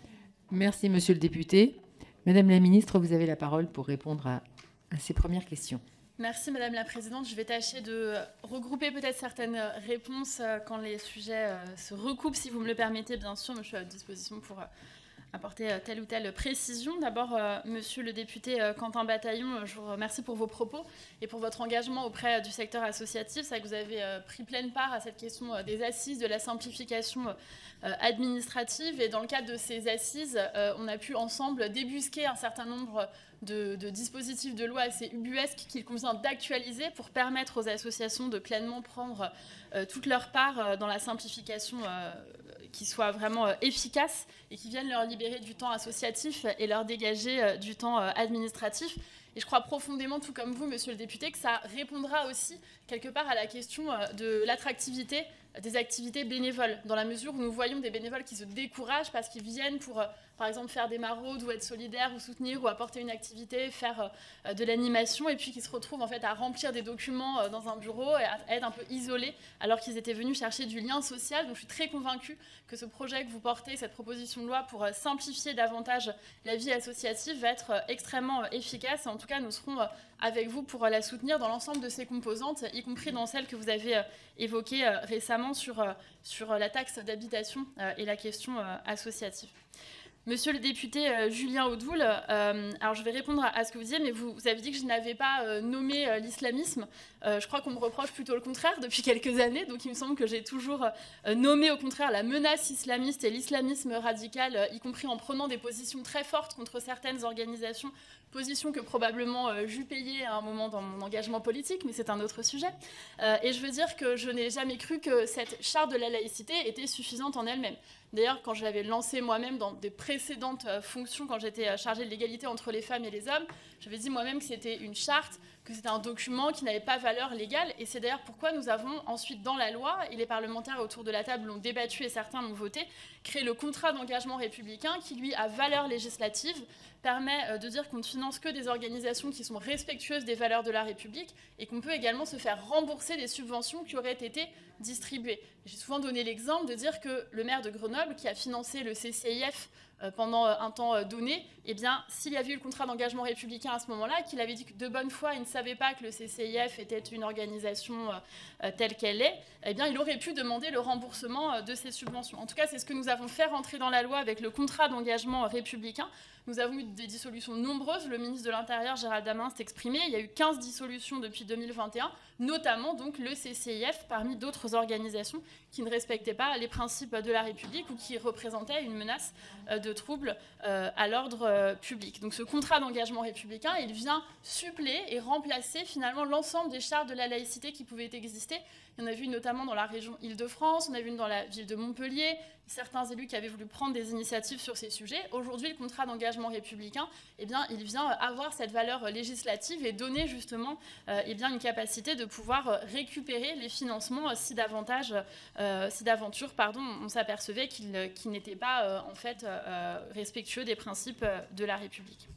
Merci, monsieur le député. Madame la ministre, vous avez la parole pour répondre à, à ces premières questions. Merci Madame la Présidente. Je vais tâcher de regrouper peut-être certaines réponses quand les sujets se recoupent, si vous me le permettez, bien sûr. Mais je suis à votre disposition pour apporter telle ou telle précision. D'abord, monsieur le député Quentin Bataillon, je vous remercie pour vos propos et pour votre engagement auprès du secteur associatif. C'est vrai que vous avez pris pleine part à cette question des assises, de la simplification administrative. Et dans le cadre de ces assises, on a pu ensemble débusquer un certain nombre De, de dispositifs de loi assez ubuesques qu'il convient d'actualiser pour permettre aux associations de pleinement prendre euh, toute leur part euh, dans la simplification euh, qui soit vraiment euh, efficace et qui vienne leur libérer du temps associatif et leur dégager euh, du temps euh, administratif. Et je crois profondément, tout comme vous, monsieur le député, que ça répondra aussi quelque part à la question euh, de l'attractivité des activités bénévoles, dans la mesure où nous voyons des bénévoles qui se découragent parce qu'ils viennent pour, euh, par exemple, faire des maraudes ou être solidaires ou soutenir ou apporter une activité, faire euh, de l'animation, et puis qui se retrouvent en fait à remplir des documents euh, dans un bureau et à être un peu isolés alors qu'ils étaient venus chercher du lien social. Donc je suis très convaincue que ce projet que vous portez, cette proposition de loi pour euh, simplifier davantage la vie associative va être euh, extrêmement euh, efficace. Et en tout cas, nous serons euh, avec vous pour euh, la soutenir dans l'ensemble de ses composantes, y compris dans celle que vous avez euh, évoquée euh, récemment sur, euh, sur la taxe d'habitation euh, et la question euh, associative. Monsieur le député euh, Julien Audoul, euh, alors je vais répondre à, à ce que vous disiez, mais vous, vous avez dit que je n'avais pas euh, nommé euh, l'islamisme. Euh, je crois qu'on me reproche plutôt le contraire depuis quelques années, donc il me semble que j'ai toujours euh, nommé au contraire la menace islamiste et l'islamisme radical, euh, y compris en prenant des positions très fortes contre certaines organisations, position que probablement euh, j'eus payée à un moment dans mon engagement politique, mais c'est un autre sujet. Euh, et je veux dire que je n'ai jamais cru que cette charte de la laïcité était suffisante en elle-même. D'ailleurs, quand je l'avais lancée moi-même dans des précédentes euh, fonctions, quand j'étais euh, chargée de l'égalité entre les femmes et les hommes, j'avais dit moi-même que c'était une charte, que c'était un document qui n'avait pas valeur légale. Et c'est d'ailleurs pourquoi nous avons ensuite dans la loi, et les parlementaires autour de la table l'ont débattu et certains l'ont voté, créé le contrat d'engagement républicain qui, lui, a valeur législative, permet de dire qu'on ne finance que des organisations qui sont respectueuses des valeurs de la République et qu'on peut également se faire rembourser des subventions qui auraient été distribuées. J'ai souvent donné l'exemple de dire que le maire de Grenoble, qui a financé le C C I F pendant un temps donné, eh bien, s'il y avait eu le contrat d'engagement républicain à ce moment-là, qu'il avait dit que de bonne foi, il ne savait pas que le C C I F était une organisation telle qu'elle est, eh bien, il aurait pu demander le remboursement de ces subventions. En tout cas, c'est ce que nous avons fait rentrer dans la loi avec le contrat d'engagement républicain. Nous avons eu des dissolutions nombreuses. Le ministre de l'Intérieur, Gérald Darmanin, s'est exprimé. Il y a eu quinze dissolutions depuis deux mille vingt et un, notamment donc le C C I F, parmi d'autres organisations qui ne respectaient pas les principes de la République ou qui représentaient une menace de troubles à l'ordre public. Donc ce contrat d'engagement républicain, il vient suppléer et remplacer finalement l'ensemble des chartes de la laïcité qui pouvaient exister. Il y en a vu notamment dans la région Île-de-France, on a vu une dans la ville de Montpellier, certains élus qui avaient voulu prendre des initiatives sur ces sujets. Aujourd'hui, le contrat d'engagement républicain, eh bien, il vient avoir cette valeur législative et donner justement euh, eh bien, une capacité de pouvoir récupérer les financements si davantage, euh, si d'aventure, pardon, on s'apercevait qu'ils qu'ils n'étaient pas euh, en fait euh, respectueux des principes de la République.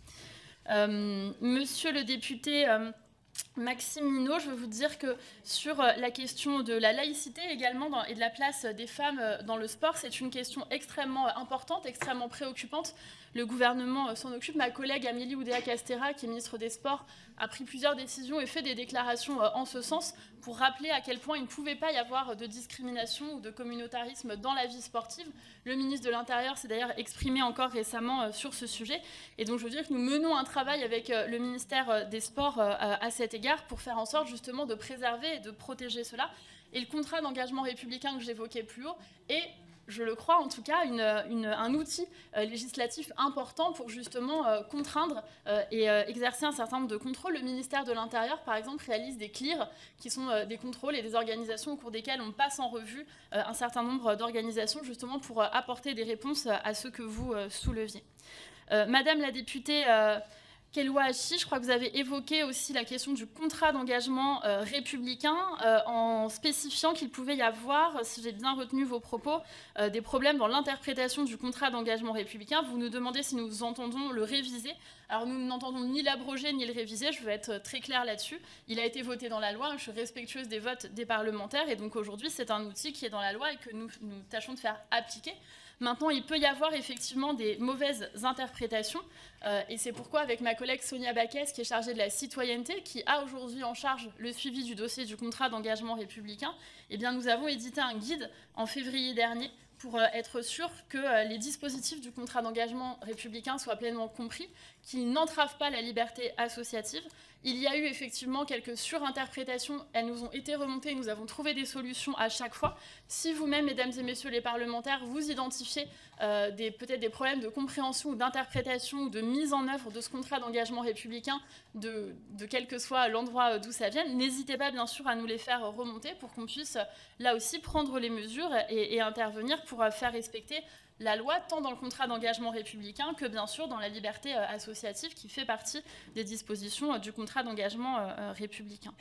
Euh, monsieur le député euh, Maxime Minot, je veux vous dire que sur la question de la laïcité également dans, et de la place des femmes dans le sport, c'est une question extrêmement importante, extrêmement préoccupante. Le gouvernement s'en occupe. Ma collègue Amélie Oudéa-Castéra, qui est ministre des Sports, a pris plusieurs décisions et fait des déclarations en ce sens pour rappeler à quel point il ne pouvait pas y avoir de discrimination ou de communautarisme dans la vie sportive. Le ministre de l'Intérieur s'est d'ailleurs exprimé encore récemment sur ce sujet. Et donc je veux dire que nous menons un travail avec le ministère des Sports à cet égard pour faire en sorte justement de préserver et de protéger cela. Et le contrat d'engagement républicain que j'évoquais plus haut est, je le crois en tout cas, une, une, un outil euh, législatif important pour justement euh, contraindre euh, et euh, exercer un certain nombre de contrôles. Le ministère de l'Intérieur, par exemple, réalise des C L I R, qui sont euh, des contrôles et des organisations au cours desquelles on passe en revue euh, un certain nombre d'organisations, justement pour euh, apporter des réponses à ce que vous euh, souleviez. Euh, Madame la députée euh, Kelwa Hachi, je crois que vous avez évoqué aussi la question du contrat d'engagement euh, républicain euh, en spécifiant qu'il pouvait y avoir, si j'ai bien retenu vos propos, euh, des problèmes dans l'interprétation du contrat d'engagement républicain. Vous nous demandez si nous entendons le réviser. Alors nous n'entendons ni l'abroger ni le réviser, je veux être très claire là-dessus. Il a été voté dans la loi, je suis respectueuse des votes des parlementaires et donc aujourd'hui c'est un outil qui est dans la loi et que nous, nous tâchons de faire appliquer. Maintenant, il peut y avoir effectivement des mauvaises interprétations euh, et c'est pourquoi avec ma collègue Sonia Baquès, qui est chargée de la citoyenneté, qui a aujourd'hui en charge le suivi du dossier du contrat d'engagement républicain, eh bien, nous avons édité un guide en février dernier pour euh, être sûr que euh, les dispositifs du contrat d'engagement républicain soient pleinement compris, qu'ils n'entravent pas la liberté associative. Il y a eu effectivement quelques surinterprétations, elles nous ont été remontées, nous avons trouvé des solutions à chaque fois. Si vous-même, mesdames et messieurs les parlementaires, vous identifiez euh, peut-être des problèmes de compréhension ou d'interprétation ou de mise en œuvre de ce contrat d'engagement républicain, de, de quel que soit l'endroit d'où ça vienne, n'hésitez pas bien sûr à nous les faire remonter pour qu'on puisse là aussi prendre les mesures et, et intervenir pour faire respecter la loi, tant dans le contrat d'engagement républicain que bien sûr dans la liberté euh, associative qui fait partie des dispositions euh, du contrat d'engagement euh, républicain.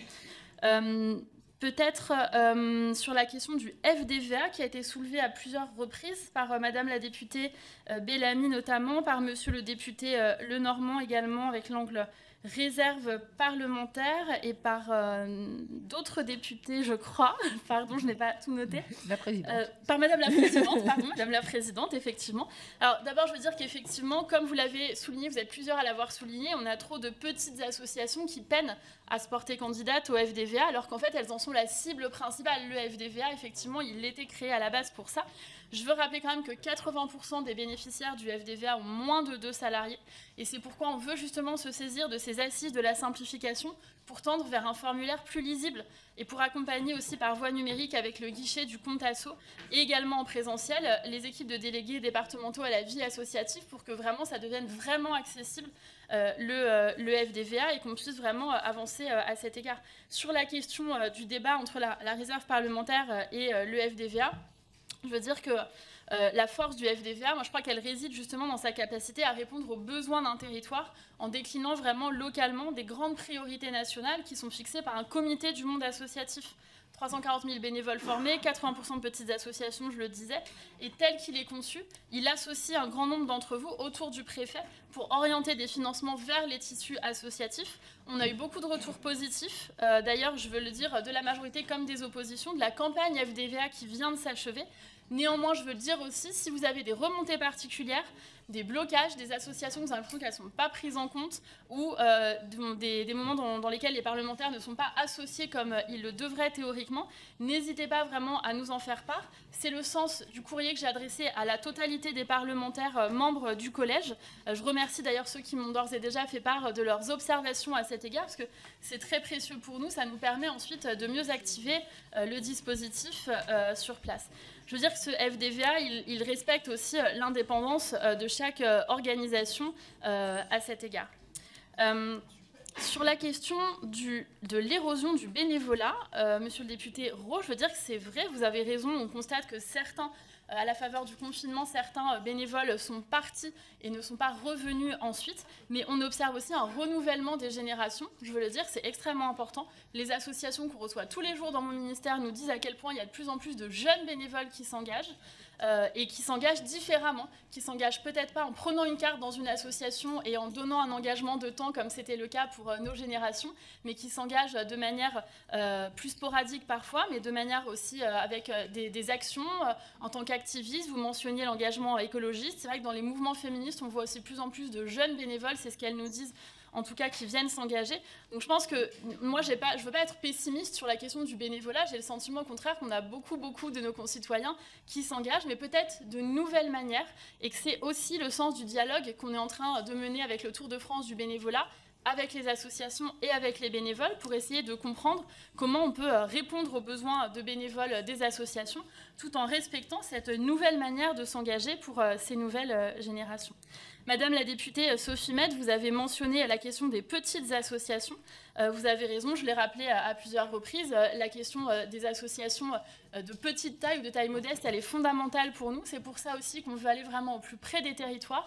Euh, Peut-être euh, sur la question du F D V A qui a été soulevée à plusieurs reprises par euh, Madame la députée euh, Bellamy notamment, par Monsieur le député euh, Lenormand également avec l'angle réserve parlementaire et par euh, d'autres députés, je crois. Pardon, je n'ai pas tout noté. La présidente. Euh, par Madame la Présidente, pardon, Madame la Présidente, effectivement. Alors d'abord, je veux dire qu'effectivement, comme vous l'avez souligné, vous êtes plusieurs à l'avoir souligné, on a trop de petites associations qui peinent à se porter candidate au F D V A, alors qu'en fait, elles en sont la cible principale. Le F D V A, effectivement, il était créé à la base pour ça. Je veux rappeler quand même que quatre-vingts pour cent des bénéficiaires du F D V A ont moins de deux salariés. Et c'est pourquoi on veut justement se saisir de ces assises de la simplification pour tendre vers un formulaire plus lisible et pour accompagner aussi par voie numérique avec le guichet du compte asso et également en présentiel les équipes de délégués départementaux à la vie associative pour que vraiment ça devienne vraiment accessible euh, le, euh, le F D V A et qu'on puisse vraiment euh, avancer euh, à cet égard. Sur la question euh, du débat entre la, la réserve parlementaire euh, et euh, le F D V A, je veux dire que euh, la force du F D V A, moi je crois qu'elle réside justement dans sa capacité à répondre aux besoins d'un territoire en déclinant vraiment localement des grandes priorités nationales qui sont fixées par un comité du monde associatif. trois cent quarante mille bénévoles formés, quatre-vingts pour cent de petites associations, je le disais, et tel qu'il est conçu, il associe un grand nombre d'entre vous autour du préfet pour orienter des financements vers les tissus associatifs. On a eu beaucoup de retours positifs, euh, d'ailleurs, je veux le dire, de la majorité comme des oppositions, de la campagne F D V A qui vient de s'achever. Néanmoins, je veux le dire aussi, si vous avez des remontées particulières, des blocages, des associations, vous avez l'impression qu'elles ne sont pas prises en compte, ou euh, des, des moments dans, dans lesquels les parlementaires ne sont pas associés comme ils le devraient théoriquement, n'hésitez pas vraiment à nous en faire part. C'est le sens du courrier que j'ai adressé à la totalité des parlementaires euh, membres du collège. Euh, je remercie d'ailleurs ceux qui m'ont d'ores et déjà fait part de leurs observations à cet égard, parce que c'est très précieux pour nous, ça nous permet ensuite de mieux activer euh, le dispositif euh, sur place. Je veux dire que ce F D V A, il, il respecte aussi l'indépendance de chaque organisation euh, à cet égard. Euh, sur la question du, de l'érosion du bénévolat, euh, monsieur le député Roux, je veux dire que c'est vrai, vous avez raison, on constate que certains, à la faveur du confinement, certains bénévoles sont partis et ne sont pas revenus ensuite, mais on observe aussi un renouvellement des générations, je veux le dire, c'est extrêmement important. Les associations qu'on reçoit tous les jours dans mon ministère nous disent à quel point il y a de plus en plus de jeunes bénévoles qui s'engagent. Euh, et qui s'engagent différemment, qui s'engagent peut-être pas en prenant une carte dans une association et en donnant un engagement de temps comme c'était le cas pour euh, nos générations, mais qui s'engagent de manière euh, plus sporadique parfois, mais de manière aussi euh, avec euh, des, des actions euh, en tant qu'activiste. Vous mentionniez l'engagement écologiste. C'est vrai que dans les mouvements féministes, on voit aussi de plus en plus de jeunes bénévoles, c'est ce qu'elles nous disent, en tout cas qui viennent s'engager. Donc je pense que moi, j'ai pas, je ne veux pas être pessimiste sur la question du bénévolat. J'ai le sentiment au contraire qu'on a beaucoup, beaucoup de nos concitoyens qui s'engagent, mais peut-être de nouvelles manières, et que c'est aussi le sens du dialogue qu'on est en train de mener avec le Tour de France du bénévolat, avec les associations et avec les bénévoles, pour essayer de comprendre comment on peut répondre aux besoins de bénévoles des associations, tout en respectant cette nouvelle manière de s'engager pour ces nouvelles générations. Madame la députée Sophie Mette, vous avez mentionné la question des petites associations. Euh, vous avez raison, je l'ai rappelé à, à plusieurs reprises. Euh, la question euh, des associations euh, de petite taille ou de taille modeste, elle est fondamentale pour nous. C'est pour ça aussi qu'on veut aller vraiment au plus près des territoires,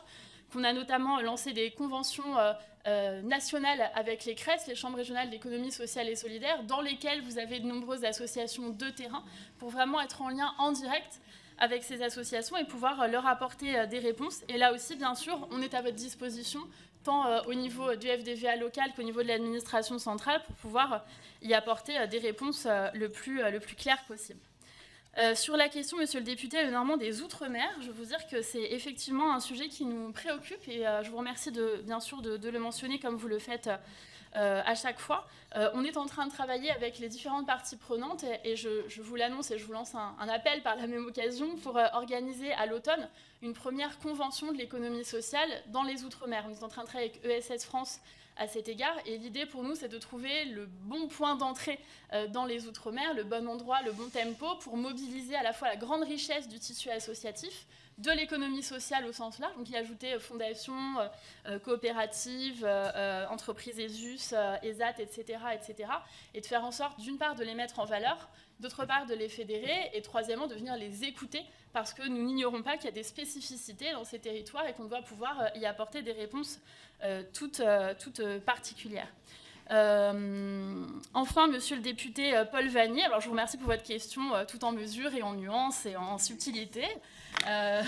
qu'on a notamment lancé des conventions euh, euh, nationales avec les C R E S, les chambres régionales d'économie sociale et solidaire, dans lesquelles vous avez de nombreuses associations de terrain, pour vraiment être en lien en direct avec ces associations et pouvoir leur apporter des réponses. Et là aussi, bien sûr, on est à votre disposition, tant au niveau du F D V A local qu'au niveau de l'administration centrale, pour pouvoir y apporter des réponses le plus, le plus claires possible. Euh, sur la question, monsieur le député, le Normand des Outre-mer, je veux vous dire que c'est effectivement un sujet qui nous préoccupe et euh, je vous remercie de, bien sûr de, de le mentionner comme vous le faites euh, à chaque fois. Euh, on est en train de travailler avec les différentes parties prenantes et, et je, je vous l'annonce et je vous lance un, un appel par la même occasion pour euh, organiser à l'automne une première convention de l'économie sociale dans les Outre-mer. On est en train de travailler avec E S S France à cet égard. Et l'idée pour nous, c'est de trouver le bon point d'entrée euh, dans les Outre-mer, le bon endroit, le bon tempo pour mobiliser à la fois la grande richesse du tissu associatif, de l'économie sociale au sens large, donc y ajouter euh, fondations, euh, coopératives, euh, entreprises E S U S, euh, E S A T, et cetera, et cetera, et de faire en sorte, d'une part, de les mettre en valeur, d'autre part, de les fédérer, et troisièmement, de venir les écouter, parce que nous n'ignorons pas qu'il y a des spécificités dans ces territoires et qu'on doit pouvoir y apporter des réponses euh, toutes, euh, toutes particulières. Euh, enfin, monsieur le député euh, Paul Vannier, alors je vous remercie pour votre question euh, tout en mesure et en nuance et en subtilité. Euh,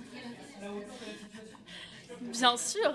bien sûr.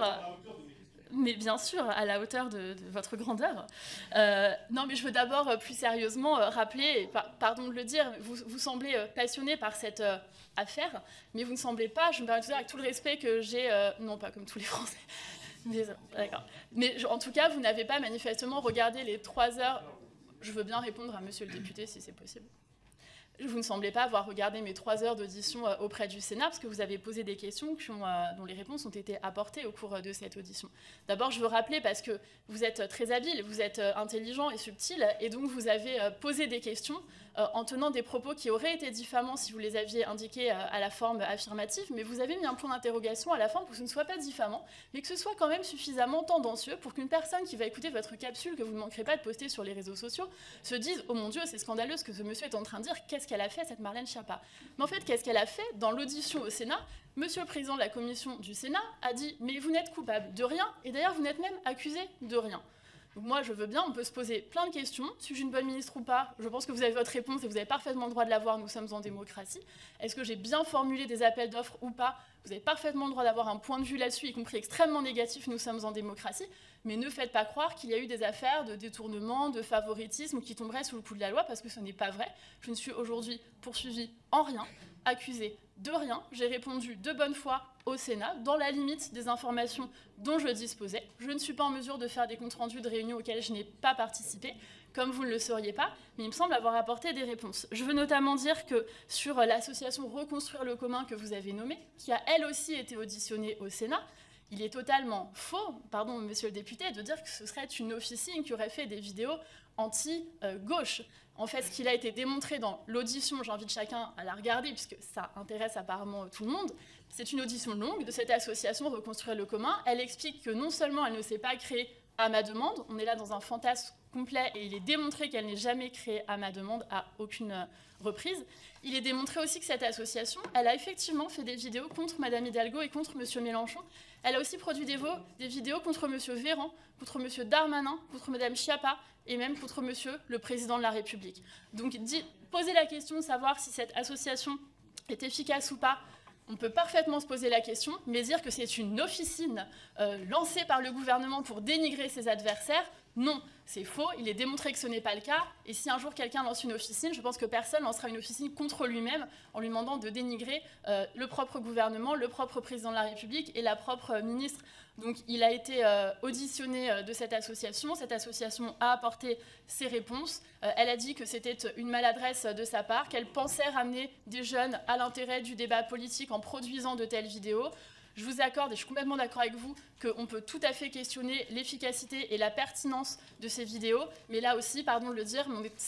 Mais bien sûr, à la hauteur de, de votre grandeur. Euh, non, mais je veux d'abord, euh, plus sérieusement, euh, rappeler, et par, pardon de le dire, vous, vous semblez euh, passionné par cette euh, affaire, mais vous ne semblez pas, je me permets de vous dire avec tout le respect que j'ai, euh, non pas comme tous les Français, mais, d'accord. Mais je, en tout cas, vous n'avez pas manifestement regardé les trois heures, je veux bien répondre à monsieur le député si c'est possible. Vous ne semblez pas avoir regardé mes trois heures d'audition auprès du Sénat, parce que vous avez posé des questions qui ont, euh, dont les réponses ont été apportées au cours de cette audition. D'abord, je veux rappeler, parce que vous êtes très habile, vous êtes intelligent et subtil, et donc vous avez posé des questions euh, en tenant des propos qui auraient été diffamants si vous les aviez indiqués euh, à la forme affirmative, mais vous avez mis un point d'interrogation à la fin pour que ce ne soit pas diffamant, mais que ce soit quand même suffisamment tendancieux pour qu'une personne qui va écouter votre capsule, que vous ne manquerez pas de poster sur les réseaux sociaux, se dise « Oh mon Dieu, c'est scandaleux ce que ce monsieur est en train de dire, qu'est-ce qu'elle a fait, cette Marlène Schiappa ?» Mais en fait, qu'est-ce qu'elle a fait dans l'audition au Sénat? Monsieur le président de la commission du Sénat a dit « Mais vous n'êtes coupable de rien, et d'ailleurs vous n'êtes même accusé de rien. » Donc moi, je veux bien, on peut se poser plein de questions. Suis-je une bonne ministre ou pas? Je pense que vous avez votre réponse et vous avez parfaitement le droit de l'avoir, nous sommes en démocratie. Est-ce que j'ai bien formulé des appels d'offres ou pas? Vous avez parfaitement le droit d'avoir un point de vue là-dessus, y compris extrêmement négatif, nous sommes en démocratie. Mais ne faites pas croire qu'il y a eu des affaires de détournement, de favoritisme qui tomberaient sous le coup de la loi, parce que ce n'est pas vrai. Je ne suis aujourd'hui poursuivie en rien, accusée de rien. J'ai répondu de bonne foi au Sénat, dans la limite des informations dont je disposais. Je ne suis pas en mesure de faire des comptes rendus de réunions auxquelles je n'ai pas participé, comme vous ne le sauriez pas, mais il me semble avoir apporté des réponses. Je veux notamment dire que sur l'association Reconstruire le commun que vous avez nommée, qui a elle aussi été auditionnée au Sénat, il est totalement faux, pardon monsieur le député, de dire que ce serait une officine qui aurait fait des vidéos anti-gauche. En fait, ce qu'il a été démontré dans l'audition, j'invite chacun à la regarder, puisque ça intéresse apparemment tout le monde, c'est une audition longue de cette association Reconstruire le commun. Elle explique que non seulement elle ne s'est pas créée à ma demande, on est là dans un fantasme complet, et il est démontré qu'elle n'est jamais créée à ma demande à aucune reprise. Il est démontré aussi que cette association, elle a effectivement fait des vidéos contre Madame Hidalgo et contre Monsieur Mélenchon. Elle a aussi produit des, des vidéos contre Monsieur Véran, contre Monsieur Darmanin, contre Madame Schiappa et même contre Monsieur le Président de la République. Donc, dit, poser la question de savoir si cette association est efficace ou pas, on peut parfaitement se poser la question, mais dire que c'est une officine euh, lancée par le gouvernement pour dénigrer ses adversaires, non, c'est faux, il est démontré que ce n'est pas le cas, et si un jour quelqu'un lance une officine, je pense que personne lancera une officine contre lui-même en lui demandant de dénigrer euh, le propre gouvernement, le propre président de la République et la propre euh, ministre. Donc il a été euh, auditionné euh, de cette association, cette association a apporté ses réponses, euh, elle a dit que c'était une maladresse de sa part, qu'elle pensait ramener des jeunes à l'intérêt du débat politique en produisant de telles vidéos. Je vous accorde, et je suis complètement d'accord avec vous, qu'on peut tout à fait questionner l'efficacité et la pertinence de ces vidéos, mais là aussi, pardon de le dire,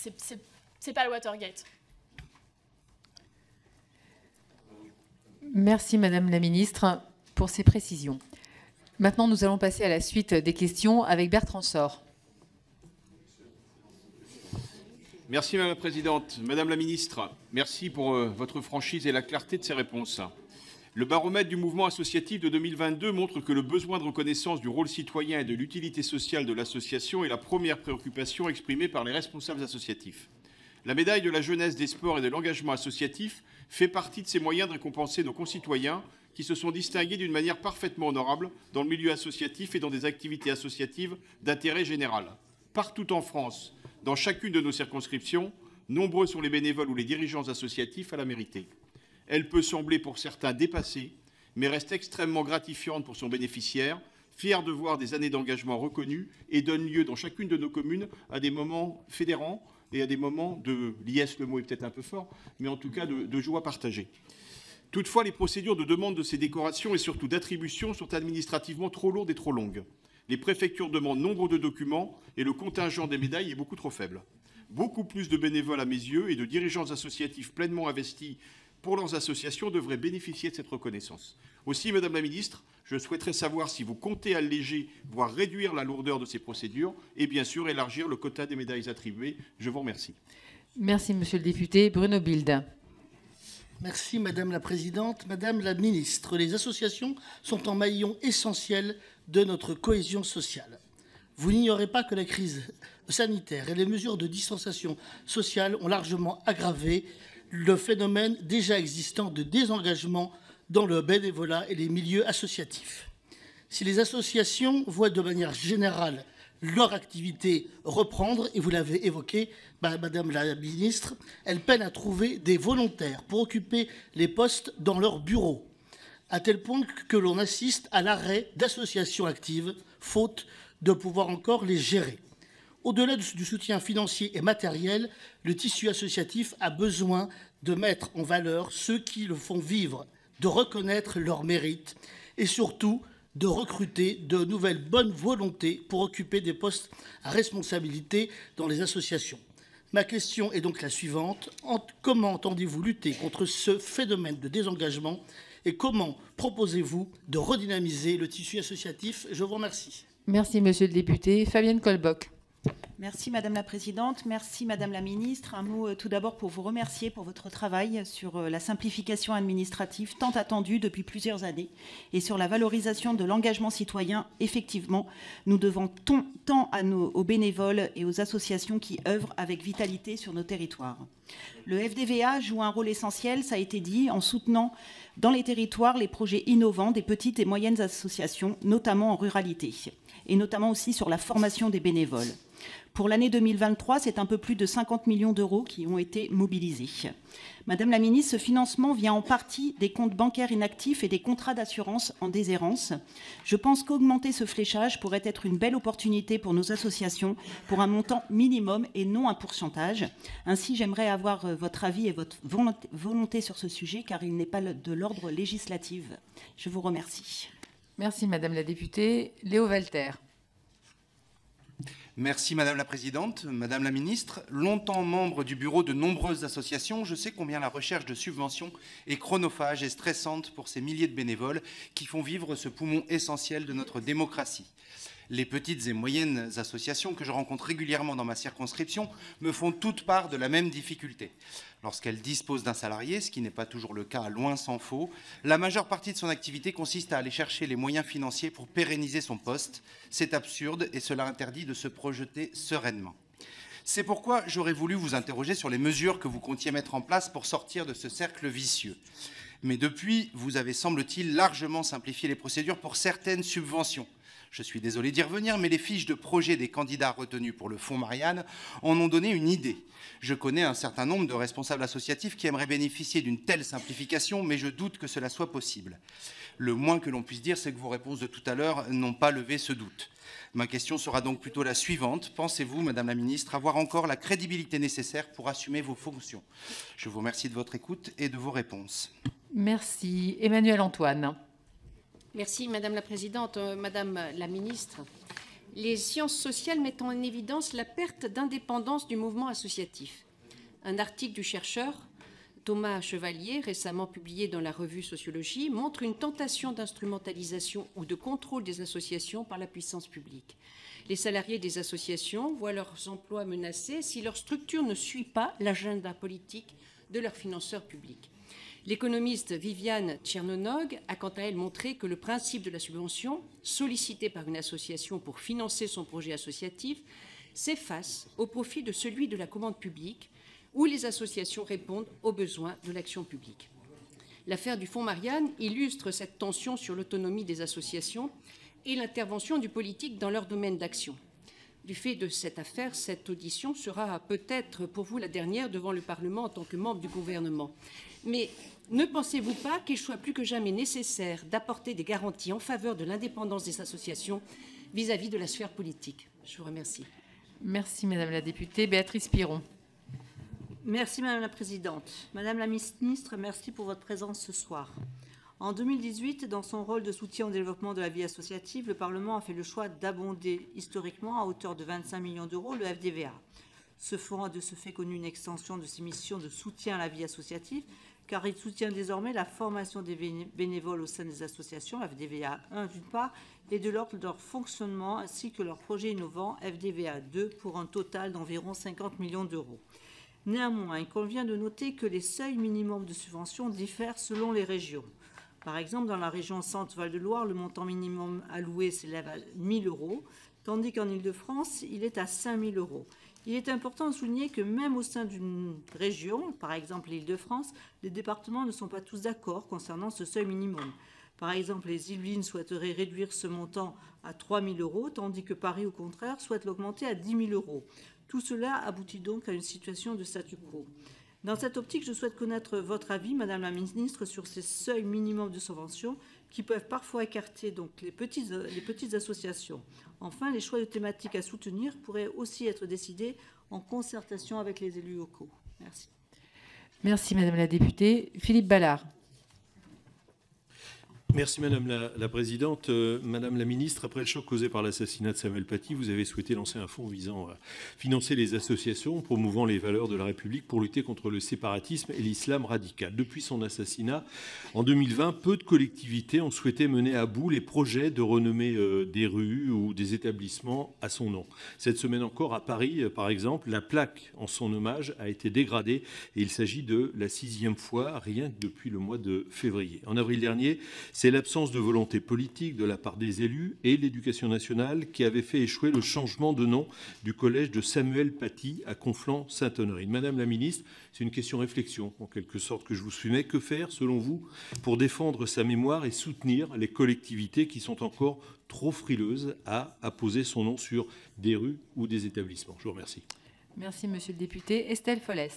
c'est pas le Watergate. Merci Madame la Ministre pour ces précisions. Maintenant, nous allons passer à la suite des questions avec Bertrand Sor. Merci Madame la Présidente. Madame la Ministre, merci pour euh, votre franchise et la clarté de ces réponses. Le baromètre du mouvement associatif de deux mille vingt-deux montre que le besoin de reconnaissance du rôle citoyen et de l'utilité sociale de l'association est la première préoccupation exprimée par les responsables associatifs. La médaille de la jeunesse, des sports et de l'engagement associatif fait partie de ces moyens de récompenser nos concitoyens qui se sont distingués d'une manière parfaitement honorable dans le milieu associatif et dans des activités associatives d'intérêt général. Partout en France, dans chacune de nos circonscriptions, nombreux sont les bénévoles ou les dirigeants associatifs à la mériter. Elle peut sembler pour certains dépassée, mais reste extrêmement gratifiante pour son bénéficiaire, fier de voir des années d'engagement reconnues et donne lieu dans chacune de nos communes à des moments fédérants et à des moments de liesse, le mot est peut-être un peu fort, mais en tout cas de, de joie partagée. Toutefois, les procédures de demande de ces décorations et surtout d'attribution sont administrativement trop lourdes et trop longues. Les préfectures demandent nombre de documents et le contingent des médailles est beaucoup trop faible. Beaucoup plus de bénévoles à mes yeux et de dirigeants associatifs pleinement investis pour leurs associations devraient bénéficier de cette reconnaissance. Aussi, Madame la Ministre, je souhaiterais savoir si vous comptez alléger, voire réduire la lourdeur de ces procédures et bien sûr élargir le quota des médailles attribuées. Je vous remercie. Merci, Monsieur le député. Bruno Bilde. Merci Madame la Présidente. Madame la Ministre, les associations sont un maillon essentiel de notre cohésion sociale. Vous n'ignorez pas que la crise sanitaire et les mesures de distanciation sociale ont largement aggravé le phénomène déjà existant de désengagement dans le bénévolat et les milieux associatifs. Si les associations voient de manière générale leur activité reprendre, et vous l'avez évoqué, bah, Madame la Ministre, elles peinent à trouver des volontaires pour occuper les postes dans leurs bureaux, à tel point que l'on assiste à l'arrêt d'associations actives, faute de pouvoir encore les gérer. Au-delà du soutien financier et matériel, le tissu associatif a besoin de mettre en valeur ceux qui le font vivre, de reconnaître leurs mérites et surtout de recruter de nouvelles bonnes volontés pour occuper des postes à responsabilité dans les associations. Ma question est donc la suivante. Comment entendez-vous lutter contre ce phénomène de désengagement et comment proposez-vous de redynamiser le tissu associatif? Je vous remercie. Merci, Monsieur le député. Fabienne Colbock. Merci Madame la Présidente, merci Madame la Ministre. Un mot euh, tout d'abord pour vous remercier pour votre travail sur euh, la simplification administrative tant attendue depuis plusieurs années et sur la valorisation de l'engagement citoyen. Effectivement, nous devons tant à nos, aux bénévoles et aux associations qui œuvrent avec vitalité sur nos territoires. Le F D V A joue un rôle essentiel, ça a été dit, en soutenant dans les territoires les projets innovants des petites et moyennes associations, notamment en ruralité, et notamment aussi sur la formation des bénévoles. Pour l'année deux mille vingt-trois, c'est un peu plus de cinquante millions d'euros qui ont été mobilisés. Madame la Ministre, ce financement vient en partie des comptes bancaires inactifs et des contrats d'assurance en déshérence. Je pense qu'augmenter ce fléchage pourrait être une belle opportunité pour nos associations pour un montant minimum et non un pourcentage. Ainsi, j'aimerais avoir votre avis et votre volonté sur ce sujet car il n'est pas de l'ordre législatif. Je vous remercie. Merci Madame la députée. Léo Walter. Merci Madame la Présidente. Madame la Ministre, longtemps membre du bureau de nombreuses associations, je sais combien la recherche de subventions est chronophage et stressante pour ces milliers de bénévoles qui font vivre ce poumon essentiel de notre démocratie. Les petites et moyennes associations que je rencontre régulièrement dans ma circonscription me font toutes part de la même difficulté. Lorsqu'elles disposent d'un salarié, ce qui n'est pas toujours le cas, loin s'en faut, la majeure partie de son activité consiste à aller chercher les moyens financiers pour pérenniser son poste. C'est absurde et cela interdit de se projeter sereinement. C'est pourquoi j'aurais voulu vous interroger sur les mesures que vous comptiez mettre en place pour sortir de ce cercle vicieux. Mais depuis, vous avez, semble-t-il, largement simplifié les procédures pour certaines subventions. Je suis désolé d'y revenir, mais les fiches de projet des candidats retenus pour le Fonds Marianne en ont donné une idée. Je connais un certain nombre de responsables associatifs qui aimeraient bénéficier d'une telle simplification, mais je doute que cela soit possible. Le moins que l'on puisse dire, c'est que vos réponses de tout à l'heure n'ont pas levé ce doute. Ma question sera donc plutôt la suivante. Pensez-vous, Madame la Ministre, avoir encore la crédibilité nécessaire pour assumer vos fonctions? Je vous remercie de votre écoute et de vos réponses. Merci. Emmanuel Antoine. Merci Madame la Présidente. Euh, Madame la Ministre, les sciences sociales mettent en évidence la perte d'indépendance du mouvement associatif. Un article du chercheur Thomas Chevalier, récemment publié dans la revue Sociologie, montre une tentation d'instrumentalisation ou de contrôle des associations par la puissance publique. Les salariés des associations voient leurs emplois menacés si leur structure ne suit pas l'agenda politique de leurs financeurs publics. L'économiste Viviane Tchernonog a quant à elle montré que le principe de la subvention, sollicité par une association pour financer son projet associatif, s'efface au profit de celui de la commande publique, où les associations répondent aux besoins de l'action publique. L'affaire du fonds Marianne illustre cette tension sur l'autonomie des associations et l'intervention du politique dans leur domaine d'action. Du fait de cette affaire, cette audition sera peut-être pour vous la dernière devant le Parlement en tant que membre du gouvernement. Mais ne pensez-vous pas qu'il soit plus que jamais nécessaire d'apporter des garanties en faveur de l'indépendance des associations vis-à-vis de la sphère politique? Je vous remercie. Merci, Madame la députée. Béatrice Piron. Merci, Madame la Présidente. Madame la Ministre, merci pour votre présence ce soir. En deux mille dix-huit, dans son rôle de soutien au développement de la vie associative, le Parlement a fait le choix d'abonder historiquement à hauteur de vingt-cinq millions d'euros le F D V A. Ce fonds a de ce fait connu une extension de ses missions de soutien à la vie associative, car il soutient désormais la formation des bénévoles au sein des associations, F D V A un d'une part, et de l'ordre de leur fonctionnement, ainsi que leurs projets innovants, F D V A deux, pour un total d'environ cinquante millions d'euros. Néanmoins, il convient de noter que les seuils minimums de subvention diffèrent selon les régions. Par exemple, dans la région Centre-Val de Loire, le montant minimum alloué s'élève à mille euros, tandis qu'en Île-de-France, il est à cinq mille euros. Il est important de souligner que même au sein d'une région, par exemple l'Île-de-France, les départements ne sont pas tous d'accord concernant ce seuil minimum. Par exemple, les Yvelines souhaiteraient réduire ce montant à trois mille euros, tandis que Paris, au contraire, souhaite l'augmenter à dix mille euros. Tout cela aboutit donc à une situation de statu quo. Dans cette optique, je souhaite connaître votre avis, Madame la Ministre, sur ces seuils minimums de subvention qui peuvent parfois écarter donc les petites, les petites associations. Enfin, les choix de thématiques à soutenir pourraient aussi être décidés en concertation avec les élus locaux. Merci. Merci, Madame la députée. Philippe Ballard. Merci Madame la, la Présidente. Euh, Madame la Ministre, après le choc causé par l'assassinat de Samuel Paty, vous avez souhaité lancer un fonds visant à financer les associations promouvant les valeurs de la République pour lutter contre le séparatisme et l'islam radical. Depuis son assassinat, en deux mille vingt, peu de collectivités ont souhaité mener à bout les projets de renommer euh, des rues ou des établissements à son nom. Cette semaine encore, à Paris, euh, par exemple, la plaque en son hommage a été dégradée et il s'agit de la sixième fois, rien que depuis le mois de février. En avril dernier, c'est l'absence de volonté politique de la part des élus et l'Éducation nationale qui avait fait échouer le changement de nom du collège de Samuel Paty à Conflans-Sainte-Honorine. Madame la Ministre, c'est une question réflexion, en quelque sorte, que je vous soumets. Que faire, selon vous, pour défendre sa mémoire et soutenir les collectivités qui sont encore trop frileuses à apposer son nom sur des rues ou des établissements? Je vous remercie. Merci, Monsieur le député. Estelle Follest.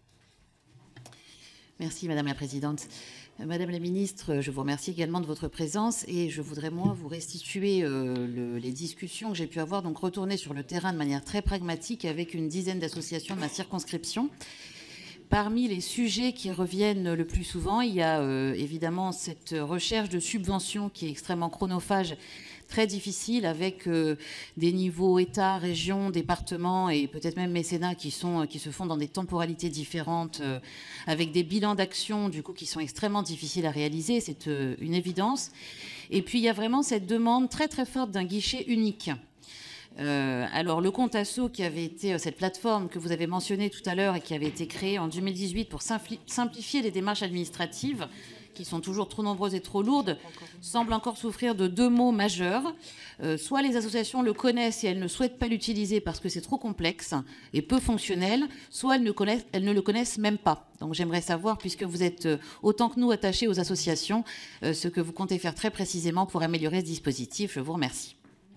Merci, Madame la Présidente. Madame la Ministre, je vous remercie également de votre présence et je voudrais, moi, vous restituer euh, le, les discussions que j'ai pu avoir, donc retourner sur le terrain de manière très pragmatique avec une dizaine d'associations de ma circonscription. Parmi les sujets qui reviennent le plus souvent, il y a euh, évidemment cette recherche de subventions qui est extrêmement chronophage, très difficile, avec euh, des niveaux État, région, département et peut-être même mécénat qui, sont, qui se font dans des temporalités différentes, euh, avec des bilans d'action du coup qui sont extrêmement difficiles à réaliser, c'est euh, une évidence. Et puis il y a vraiment cette demande très très forte d'un guichet unique. Euh, alors le compte asso qui avait été, euh, cette plateforme que vous avez mentionnée tout à l'heure et qui avait été créée en deux mille dix-huit pour simplifier les démarches administratives, qui sont toujours trop nombreuses et trop lourdes, semble encore souffrir de deux maux majeurs. Euh, soit les associations le connaissent et elles ne souhaitent pas l'utiliser parce que c'est trop complexe et peu fonctionnel, soit elles ne, connaissent, elles ne le connaissent même pas. Donc j'aimerais savoir, puisque vous êtes euh, autant que nous attachés aux associations, euh, ce que vous comptez faire très précisément pour améliorer ce dispositif. Je vous remercie.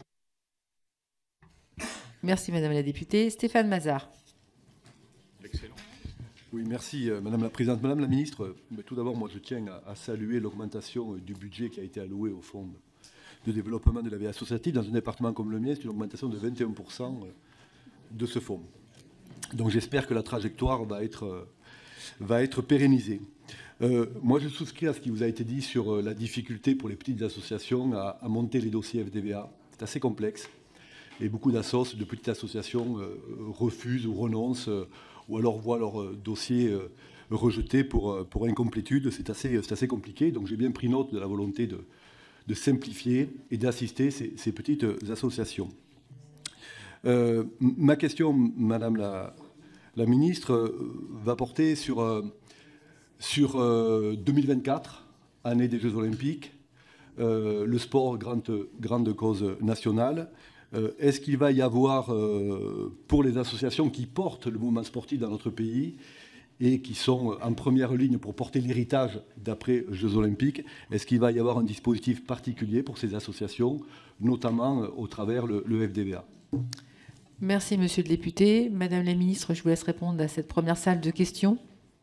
Merci Madame la députée. Stéphane Mazard. Excellent. Oui, merci euh, Madame la Présidente. Madame la Ministre, euh, tout d'abord, moi je tiens à, à saluer l'augmentation euh, du budget qui a été alloué au Fonds de développement de la vie associative. Dans un département comme le mien, c'est une augmentation de vingt et un pour cent de ce fonds. Donc j'espère que la trajectoire va être, euh, va être pérennisée. Euh, moi je souscris à ce qui vous a été dit sur euh, la difficulté pour les petites associations à, à monter les dossiers F D V A. C'est assez complexe. Et beaucoup d'assos, de petites associations euh, refusent ou renoncent euh, ou alors voient leur euh, dossier euh, rejeté pour, euh, pour incomplétude. C'est assez, c'est assez compliqué. Donc j'ai bien pris note de la volonté de, de simplifier et d'assister ces, ces petites associations. Euh, ma question, Madame la, la Ministre, euh, va porter sur, euh, sur euh, deux mille vingt-quatre, année des Jeux Olympiques, euh, le sport, grande, grande cause nationale. Euh, est-ce qu'il va y avoir, euh, pour les associations qui portent le mouvement sportif dans notre pays et qui sont en première ligne pour porter l'héritage d'après Jeux Olympiques, est-ce qu'il va y avoir un dispositif particulier pour ces associations, notamment euh, au travers le, le F D V A? Merci, monsieur le député. Madame la ministre, je vous laisse répondre à cette première salle de questions.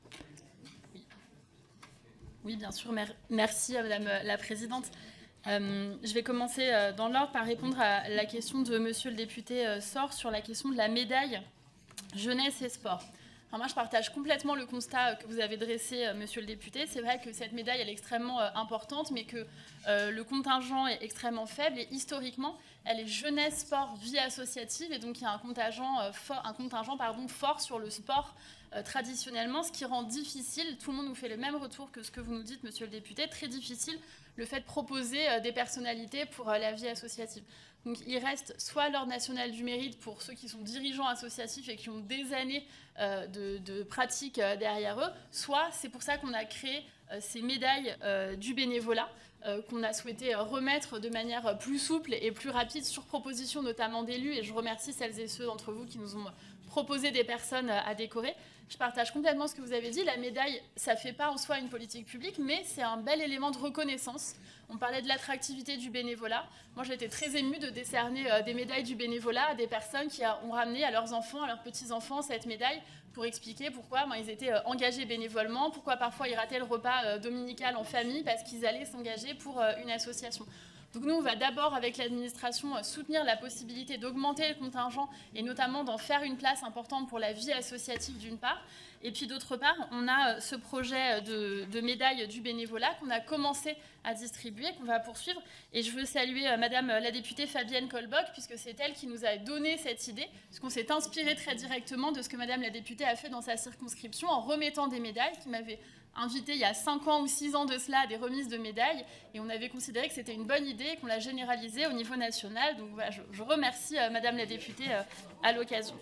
Oui, bien sûr. Merci, Madame la Présidente. Euh, je vais commencer euh, dans l'ordre par répondre à la question de monsieur le député euh, Sor sur la question de la médaille jeunesse et sport. Alors moi, je partage complètement le constat que vous avez dressé, euh, monsieur le député. C'est vrai que cette médaille elle est extrêmement euh, importante, mais que euh, le contingent est extrêmement faible. Et historiquement, elle est jeunesse, sport, vie associative. Et donc, il y a un contingent, euh, fort, un contingent pardon, fort sur le sport euh, traditionnellement, ce qui rend difficile, tout le monde nous fait le même retour que ce que vous nous dites, monsieur le député, très difficile le fait de proposer euh, des personnalités pour euh, la vie associative. Donc il reste soit l'Ordre national du mérite pour ceux qui sont dirigeants associatifs et qui ont des années euh, de, de pratique euh, derrière eux, soit c'est pour ça qu'on a créé euh, ces médailles euh, du bénévolat euh, qu'on a souhaité euh, remettre de manière plus souple et plus rapide sur proposition notamment d'élus. Et je remercie celles et ceux d'entre vous qui nous ont proposé des personnes euh, à décorer. Je partage complètement ce que vous avez dit. La médaille, ça ne fait pas en soi une politique publique, mais c'est un bel élément de reconnaissance. On parlait de l'attractivité du bénévolat. Moi, j'ai été très émue de décerner euh, des médailles du bénévolat à des personnes qui a, ont ramené à leurs enfants, à leurs petits-enfants, cette médaille pour expliquer pourquoi ben, ils étaient euh, engagés bénévolement, pourquoi parfois ils rataient le repas euh, dominical en famille parce qu'ils allaient s'engager pour euh, une association. Donc nous, on va d'abord, avec l'administration, soutenir la possibilité d'augmenter le contingent et notamment d'en faire une place importante pour la vie associative d'une part. Et puis d'autre part, on a ce projet de, de médaille du bénévolat qu'on a commencé à distribuer, qu'on va poursuivre. Et je veux saluer Madame la députée Fabienne Colbock, puisque c'est elle qui nous a donné cette idée, puisqu'on s'est inspiré très directement de ce que Madame la députée a fait dans sa circonscription en remettant des médailles qui m'avaient invité il y a cinq ans ou six ans de cela à des remises de médailles et on avait considéré que c'était une bonne idée et qu'on l'a généralisée au niveau national. Donc voilà, je, je remercie euh, Madame la députée euh, à l'occasion.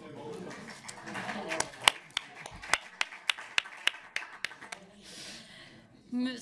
Me...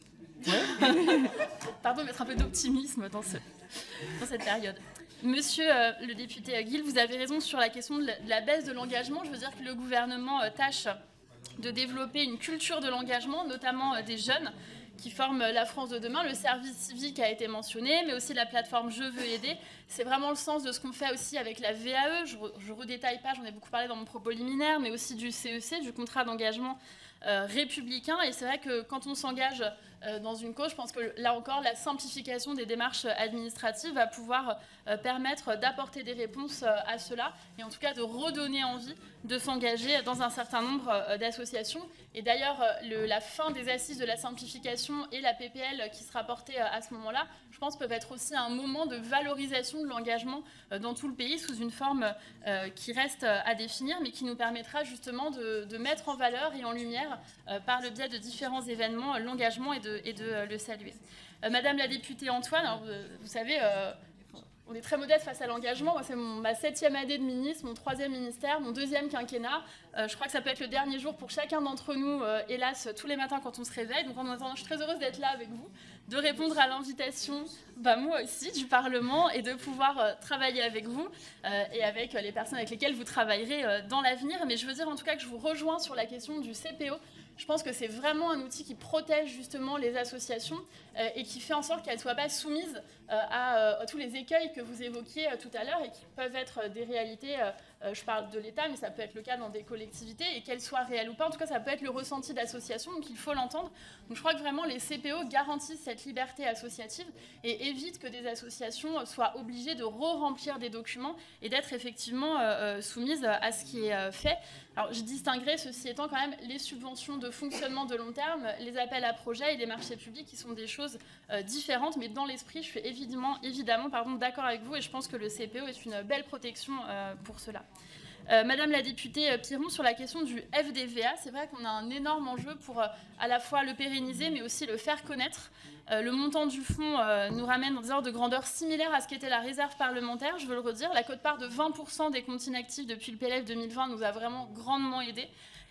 Ouais. Pardon, mettre un peu d'optimisme dans, ce, dans cette période. Monsieur euh, le député Guil, vous avez raison sur la question de la, de la baisse de l'engagement. Je veux dire que le gouvernement euh, tâche de développer une culture de l'engagement, notamment des jeunes qui forment la France de demain. Le service civique a été mentionné, mais aussi la plateforme Je veux aider. C'est vraiment le sens de ce qu'on fait aussi avec la V A E. Je ne redétaille pas, j'en ai beaucoup parlé dans mon propos liminaire, mais aussi du C E C, du contrat d'engagement euh, républicain. Et c'est vrai que quand on s'engage euh, dans une cause, je pense que là encore, la simplification des démarches administratives va pouvoir euh, permettre d'apporter des réponses euh, à cela et en tout cas de redonner envie de s'engager dans un certain nombre euh, d'associations. Et d'ailleurs, euh, la fin des assises de la simplification et la P P L qui sera portée euh, à ce moment-là, je pense, peuvent être aussi un moment de valorisation de l'engagement euh, dans tout le pays sous une forme euh, qui reste euh, à définir, mais qui nous permettra justement de, de mettre en valeur et en lumière, euh, par le biais de différents événements, euh, l'engagement et de, et de euh, le saluer. Euh, Madame la députée Antoine, alors, euh, vous savez... Euh, On est très modeste face à l'engagement. C'est ma septième année de ministre, mon troisième ministère, mon deuxième quinquennat. Euh, je crois que ça peut être le dernier jour pour chacun d'entre nous, euh, hélas, tous les matins quand on se réveille. Donc en attendant, je suis très heureuse d'être là avec vous, de répondre à l'invitation, bah, moi aussi, du Parlement et de pouvoir euh, travailler avec vous euh, et avec euh, les personnes avec lesquelles vous travaillerez euh, dans l'avenir. Mais je veux dire en tout cas que je vous rejoins sur la question du C P O. Je pense que c'est vraiment un outil qui protège justement les associations euh, et qui fait en sorte qu'elles ne soient pas soumises euh, à, euh, à tous les écueils que vous évoquiez euh, tout à l'heure et qui peuvent être euh, des réalités, euh, euh, je parle de l'État, mais ça peut être le cas dans des collectivités, et qu'elles soient réelles ou pas, en tout cas ça peut être le ressenti d'associations, donc il faut l'entendre. Donc je crois que vraiment les C P O garantissent cette liberté associative et évitent que des associations soient obligées de re-remplir des documents et d'être effectivement euh, soumises à ce qui est euh, fait. Alors, je distinguerai, ceci étant, quand même, les subventions de fonctionnement de long terme, les appels à projets et les marchés publics qui sont des choses euh, différentes, mais dans l'esprit, je suis évidemment, évidemment pardon, d'accord avec vous et je pense que le C P O est une belle protection euh, pour cela. Euh, Madame la députée Piron, sur la question du F D V A, c'est vrai qu'on a un énorme enjeu pour euh, à la fois le pérenniser, mais aussi le faire connaître. Euh, le montant du fonds euh, nous ramène dans des ordres de grandeur similaires à ce qu'était la réserve parlementaire. Je veux le redire, la quote-part de vingt pour cent des comptes inactifs depuis le P L F deux mille vingt nous a vraiment grandement aidés.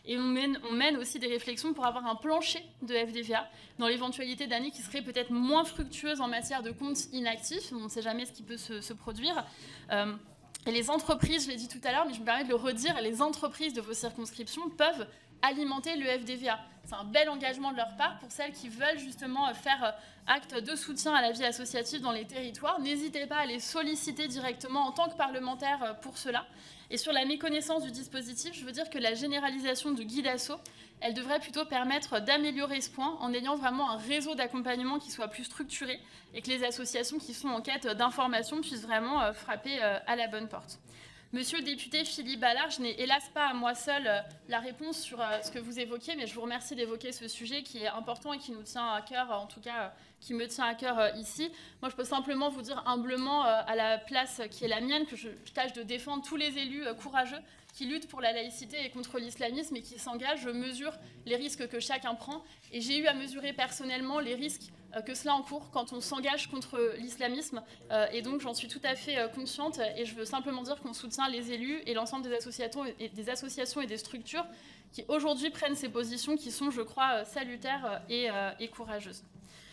Et on mène, on mène aussi des réflexions pour avoir un plancher de F D V A dans l'éventualité d'années qui seraient peut-être moins fructueuses en matière de comptes inactifs. On ne sait jamais ce qui peut se, se produire. Euh, et les entreprises, je l'ai dit tout à l'heure, mais je me permets de le redire, les entreprises de vos circonscriptions peuvent alimenter le F D V A. C'est un bel engagement de leur part pour celles qui veulent justement faire acte de soutien à la vie associative dans les territoires. N'hésitez pas à les solliciter directement en tant que parlementaire pour cela. Et sur la méconnaissance du dispositif, je veux dire que la généralisation de Guidasso, elle devrait plutôt permettre d'améliorer ce point en ayant vraiment un réseau d'accompagnement qui soit plus structuré et que les associations qui sont en quête d'informations puissent vraiment frapper à la bonne porte. Monsieur le député Philippe Ballard, je n'ai hélas pas à moi seule la réponse sur ce que vous évoquiez, mais je vous remercie d'évoquer ce sujet qui est important et qui nous tient à cœur, en tout cas qui me tient à cœur ici. Moi, je peux simplement vous dire humblement à la place qui est la mienne que je tâche de défendre tous les élus courageux qui luttent pour la laïcité et contre l'islamisme et qui s'engagent. Je mesure les risques que chacun prend et j'ai eu à mesurer personnellement les risques que cela encourt quand on s'engage contre l'islamisme. Et donc, j'en suis tout à fait consciente et je veux simplement dire qu'on soutient les élus et l'ensemble des associations et des, associations et des structures qui aujourd'hui prennent ces positions qui sont, je crois, salutaires et, et courageuses.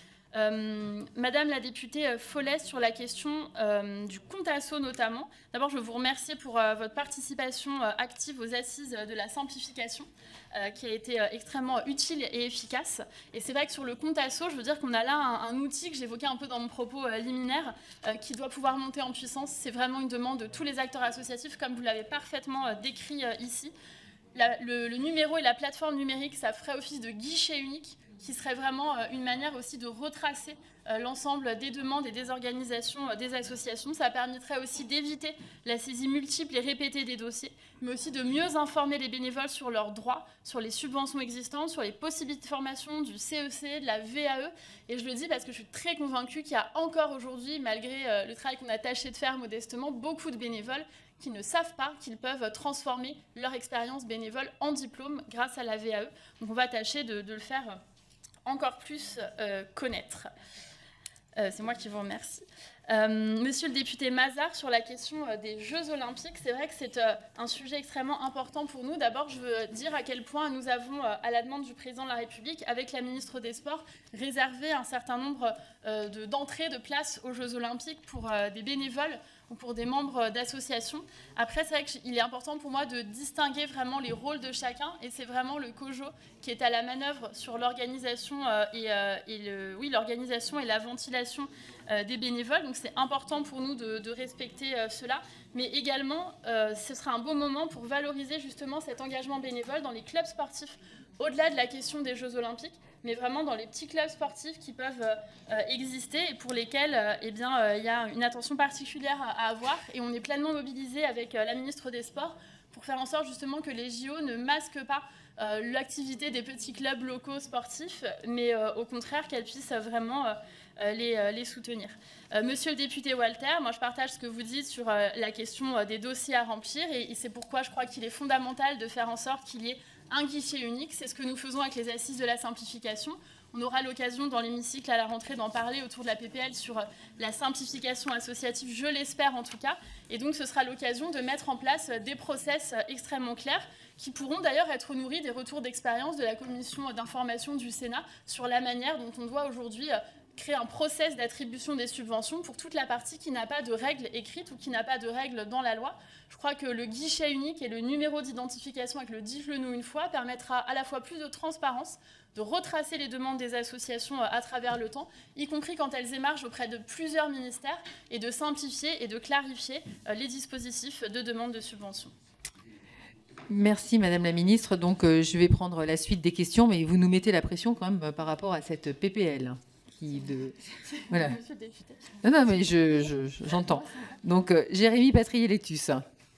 Euh, Madame la députée Follet, sur la question euh, du compte asso notamment, d'abord je veux vous remercier pour euh, votre participation euh, active aux assises de la simplification euh, qui a été euh, extrêmement utile et efficace. Et c'est vrai que sur le compte asso, je veux dire qu'on a là un, un outil que j'évoquais un peu dans mon propos euh, liminaire euh, qui doit pouvoir monter en puissance. C'est vraiment une demande de tous les acteurs associatifs comme vous l'avez parfaitement euh, décrit euh, ici. La, le, le numéro et la plateforme numérique, ça ferait office de guichet unique qui serait vraiment une manière aussi de retracer l'ensemble des demandes et des organisations des associations. Ça permettrait aussi d'éviter la saisie multiple et répétée des dossiers, mais aussi de mieux informer les bénévoles sur leurs droits, sur les subventions existantes, sur les possibilités de formation du C E C, de la V A E. Et je le dis parce que je suis très convaincue qu'il y a encore aujourd'hui, malgré le travail qu'on a tâché de faire modestement, beaucoup de bénévoles qui ne savent pas qu'ils peuvent transformer leur expérience bénévole en diplôme grâce à la V A E. Donc on va tâcher de, de le faire encore plus euh, connaître. Euh, c'est moi qui vous remercie. Euh, Monsieur le député Mazard, sur la question euh, des Jeux Olympiques, c'est vrai que c'est euh, un sujet extrêmement important pour nous. D'abord, je veux dire à quel point nous avons, euh, à la demande du président de la République, avec la ministre des Sports, réservé un certain nombre euh, de, d'entrées de places aux Jeux Olympiques pour euh, des bénévoles ou pour des membres d'associations. Après, c'est vrai qu'il est important pour moi de distinguer vraiment les rôles de chacun, et c'est vraiment le COJO qui est à la manœuvre sur l'organisation euh, et, euh, et, le, oui, l'organisation et la ventilation euh, des bénévoles. Donc c'est important pour nous de, de respecter euh, cela, mais également, euh, ce sera un bon moment pour valoriser justement cet engagement bénévole dans les clubs sportifs, au-delà de la question des Jeux Olympiques, mais vraiment dans les petits clubs sportifs qui peuvent euh, exister et pour lesquels euh, eh bien, euh, il y a une attention particulière à, à avoir. Et on est pleinement mobilisé avec euh, la ministre des Sports pour faire en sorte justement que les J O ne masquent pas euh, l'activité des petits clubs locaux sportifs, mais euh, au contraire qu'elles puissent vraiment euh, les, euh, les soutenir. Euh, Monsieur le député Walter, moi je partage ce que vous dites sur euh, la question euh, des dossiers à remplir et, et c'est pourquoi je crois qu'il est fondamental de faire en sorte qu'il y ait un guichet unique. C'est ce que nous faisons avec les assises de la simplification. On aura l'occasion dans l'hémicycle à la rentrée d'en parler autour de la P P L sur la simplification associative, je l'espère en tout cas. Et donc ce sera l'occasion de mettre en place des process extrêmement clairs qui pourront d'ailleurs être nourris des retours d'expérience de la commission d'information du Sénat sur la manière dont on doit aujourd'hui créer un process d'attribution des subventions pour toute la partie qui n'a pas de règles écrites ou qui n'a pas de règles dans la loi. Je crois que le guichet unique et le numéro d'identification avec le dites-le nous une fois permettra à la fois plus de transparence, de retracer les demandes des associations à travers le temps, y compris quand elles émargent auprès de plusieurs ministères, et de simplifier et de clarifier les dispositifs de demande de subvention. Merci Madame la Ministre. Donc euh, je vais prendre la suite des questions, mais vous nous mettez la pression quand même par rapport à cette P P L. Qui de... Voilà. Monsieur le député. Non, non, mais je, je, j'entends. Donc, euh, Jérémy Patrier-Lectus.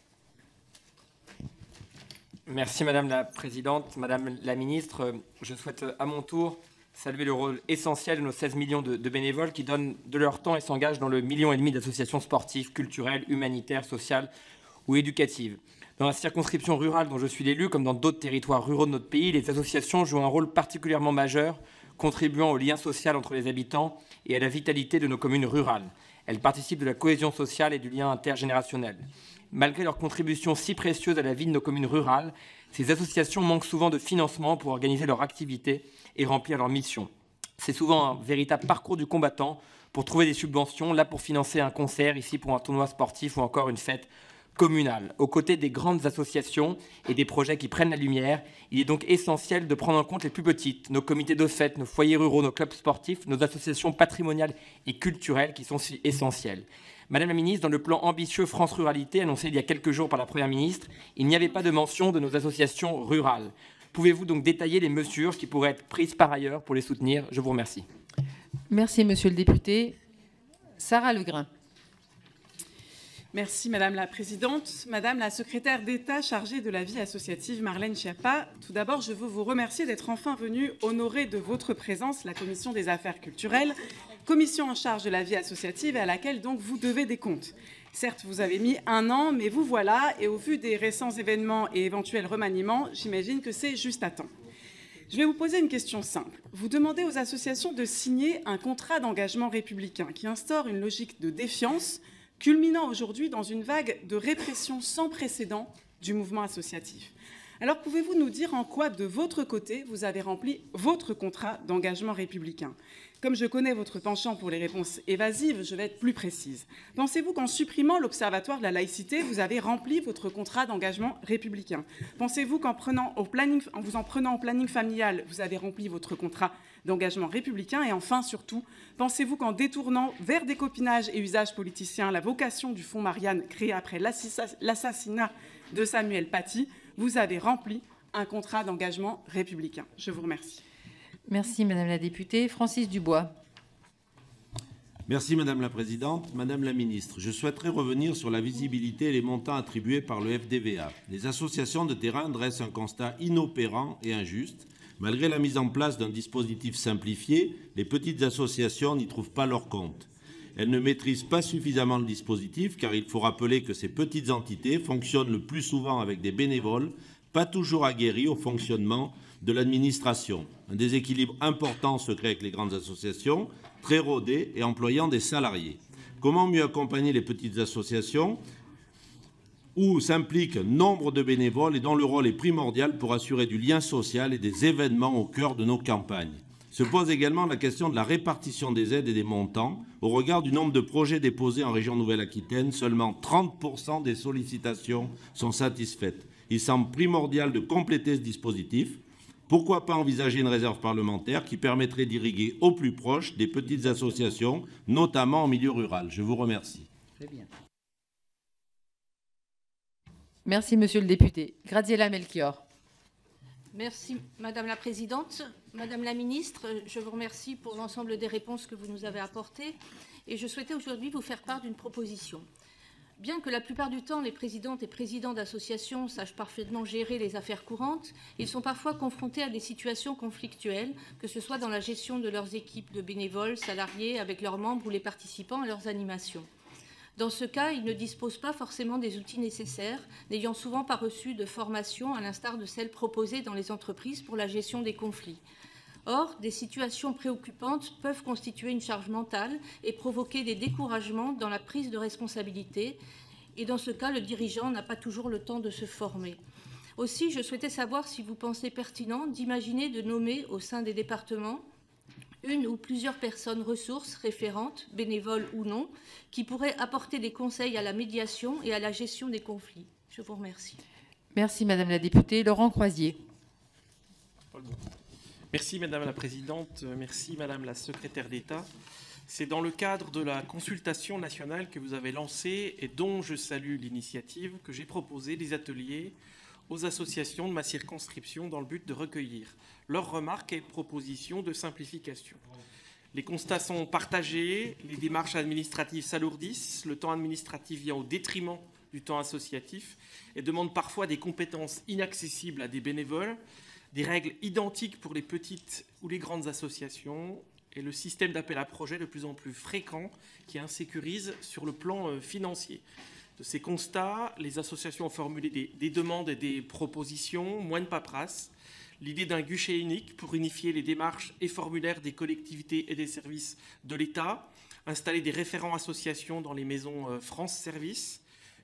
Merci Madame la Présidente. Madame la Ministre, je souhaite à mon tour saluer le rôle essentiel de nos seize millions de, de bénévoles qui donnent de leur temps et s'engagent dans le million et demi d'associations sportives, culturelles, humanitaires, sociales ou éducatives. Dans la circonscription rurale dont je suis l'élu, comme dans d'autres territoires ruraux de notre pays, les associations jouent un rôle particulièrement majeur, contribuant au lien social entre les habitants et à la vitalité de nos communes rurales. Elles participent de la cohésion sociale et du lien intergénérationnel. Malgré leur contribution si précieuse à la vie de nos communes rurales, ces associations manquent souvent de financement pour organiser leur activité et remplir leur mission. C'est souvent un véritable parcours du combattant pour trouver des subventions, là pour financer un concert, ici pour un tournoi sportif ou encore une fête communale. Aux côtés des grandes associations et des projets qui prennent la lumière, il est donc essentiel de prendre en compte les plus petites, nos comités de fête, nos foyers ruraux, nos clubs sportifs, nos associations patrimoniales et culturelles qui sont si essentielles. Madame la ministre, dans le plan ambitieux France Ruralité annoncé il y a quelques jours par la Première ministre, il n'y avait pas de mention de nos associations rurales. Pouvez-vous donc détailler les mesures qui pourraient être prises par ailleurs pour les soutenir? Je vous remercie. Merci, monsieur le député. Sarah Legrain. Merci Madame la Présidente. Madame la Secrétaire d'État chargée de la vie associative, Marlène Schiappa, tout d'abord, je veux vous remercier d'être enfin venue honorer de votre présence la Commission des affaires culturelles, commission en charge de la vie associative et à laquelle donc vous devez des comptes. Certes, vous avez mis un an, mais vous voilà, et au vu des récents événements et éventuels remaniements, j'imagine que c'est juste à temps. Je vais vous poser une question simple. Vous demandez aux associations de signer un contrat d'engagement républicain qui instaure une logique de défiance, culminant aujourd'hui dans une vague de répression sans précédent du mouvement associatif. Alors pouvez-vous nous dire en quoi, de votre côté, vous avez rempli votre contrat d'engagement républicain? Comme je connais votre penchant pour les réponses évasives, je vais être plus précise. Pensez-vous qu'en supprimant l'Observatoire de la laïcité, vous avez rempli votre contrat d'engagement républicain? Pensez-vous qu'en prenant au planning, en vous en prenant au planning familial, vous avez rempli votre contrat d'engagement républicain? Et enfin, surtout, pensez-vous qu'en détournant vers des copinages et usages politiciens la vocation du Fonds Marianne créé après l'assassinat de Samuel Paty, vous avez rempli un contrat d'engagement républicain? Je vous remercie. Merci, Madame la députée. Francis Dubois. Merci, Madame la Présidente. Madame la Ministre, je souhaiterais revenir sur la visibilité et les montants attribués par le F D V A. Les associations de terrain dressent un constat inopérant et injuste. Malgré la mise en place d'un dispositif simplifié, les petites associations n'y trouvent pas leur compte. Elles ne maîtrisent pas suffisamment le dispositif, car il faut rappeler que ces petites entités fonctionnent le plus souvent avec des bénévoles, pas toujours aguerris au fonctionnement de l'administration. Un déséquilibre important se crée avec les grandes associations, très rodées et employant des salariés. Comment mieux accompagner les petites associations où s'impliquent nombre de bénévoles et dont le rôle est primordial pour assurer du lien social et des événements au cœur de nos campagnes? Se pose également la question de la répartition des aides et des montants. Au regard du nombre de projets déposés en région Nouvelle-Aquitaine, seulement trente pour cent des sollicitations sont satisfaites. Il semble primordial de compléter ce dispositif. Pourquoi pas envisager une réserve parlementaire qui permettrait d'irriguer au plus proche des petites associations, notamment en milieu rural? Je vous remercie. Très bien. Merci, monsieur le député. Graziella Melchior. Merci, Madame la Présidente. Madame la Ministre, je vous remercie pour l'ensemble des réponses que vous nous avez apportées. Et je souhaitais aujourd'hui vous faire part d'une proposition. Bien que la plupart du temps, les présidentes et présidents d'associations sachent parfaitement gérer les affaires courantes, ils sont parfois confrontés à des situations conflictuelles, que ce soit dans la gestion de leurs équipes de bénévoles, salariés, avec leurs membres ou les participants à leurs animations. Dans ce cas, ils ne disposent pas forcément des outils nécessaires, n'ayant souvent pas reçu de formation, à l'instar de celles proposées dans les entreprises pour la gestion des conflits. Or, des situations préoccupantes peuvent constituer une charge mentale et provoquer des découragements dans la prise de responsabilité. Et dans ce cas, le dirigeant n'a pas toujours le temps de se former. Aussi, je souhaitais savoir si vous pensez pertinent d'imaginer de nommer au sein des départements une ou plusieurs personnes ressources, référentes, bénévoles ou non, qui pourraient apporter des conseils à la médiation et à la gestion des conflits. Je vous remercie. Merci, Madame la députée. Laurent Croisier. Merci Madame la Présidente, merci Madame la Secrétaire d'État. C'est dans le cadre de la consultation nationale que vous avez lancée et dont je salue l'initiative que j'ai proposé des ateliers aux associations de ma circonscription dans le but de recueillir leurs remarques et propositions de simplification. Les constats sont partagés, les démarches administratives s'alourdissent, le temps administratif vient au détriment du temps associatif et demande parfois des compétences inaccessibles à des bénévoles, des règles identiques pour les petites ou les grandes associations et le système d'appel à projet de plus en plus fréquent qui insécurise sur le plan financier. De ces constats, les associations ont formulé des, des demandes et des propositions, moins de paperasse, l'idée d'un guichet unique pour unifier les démarches et formulaires des collectivités et des services de l'État, installer des référents associations dans les maisons France Service,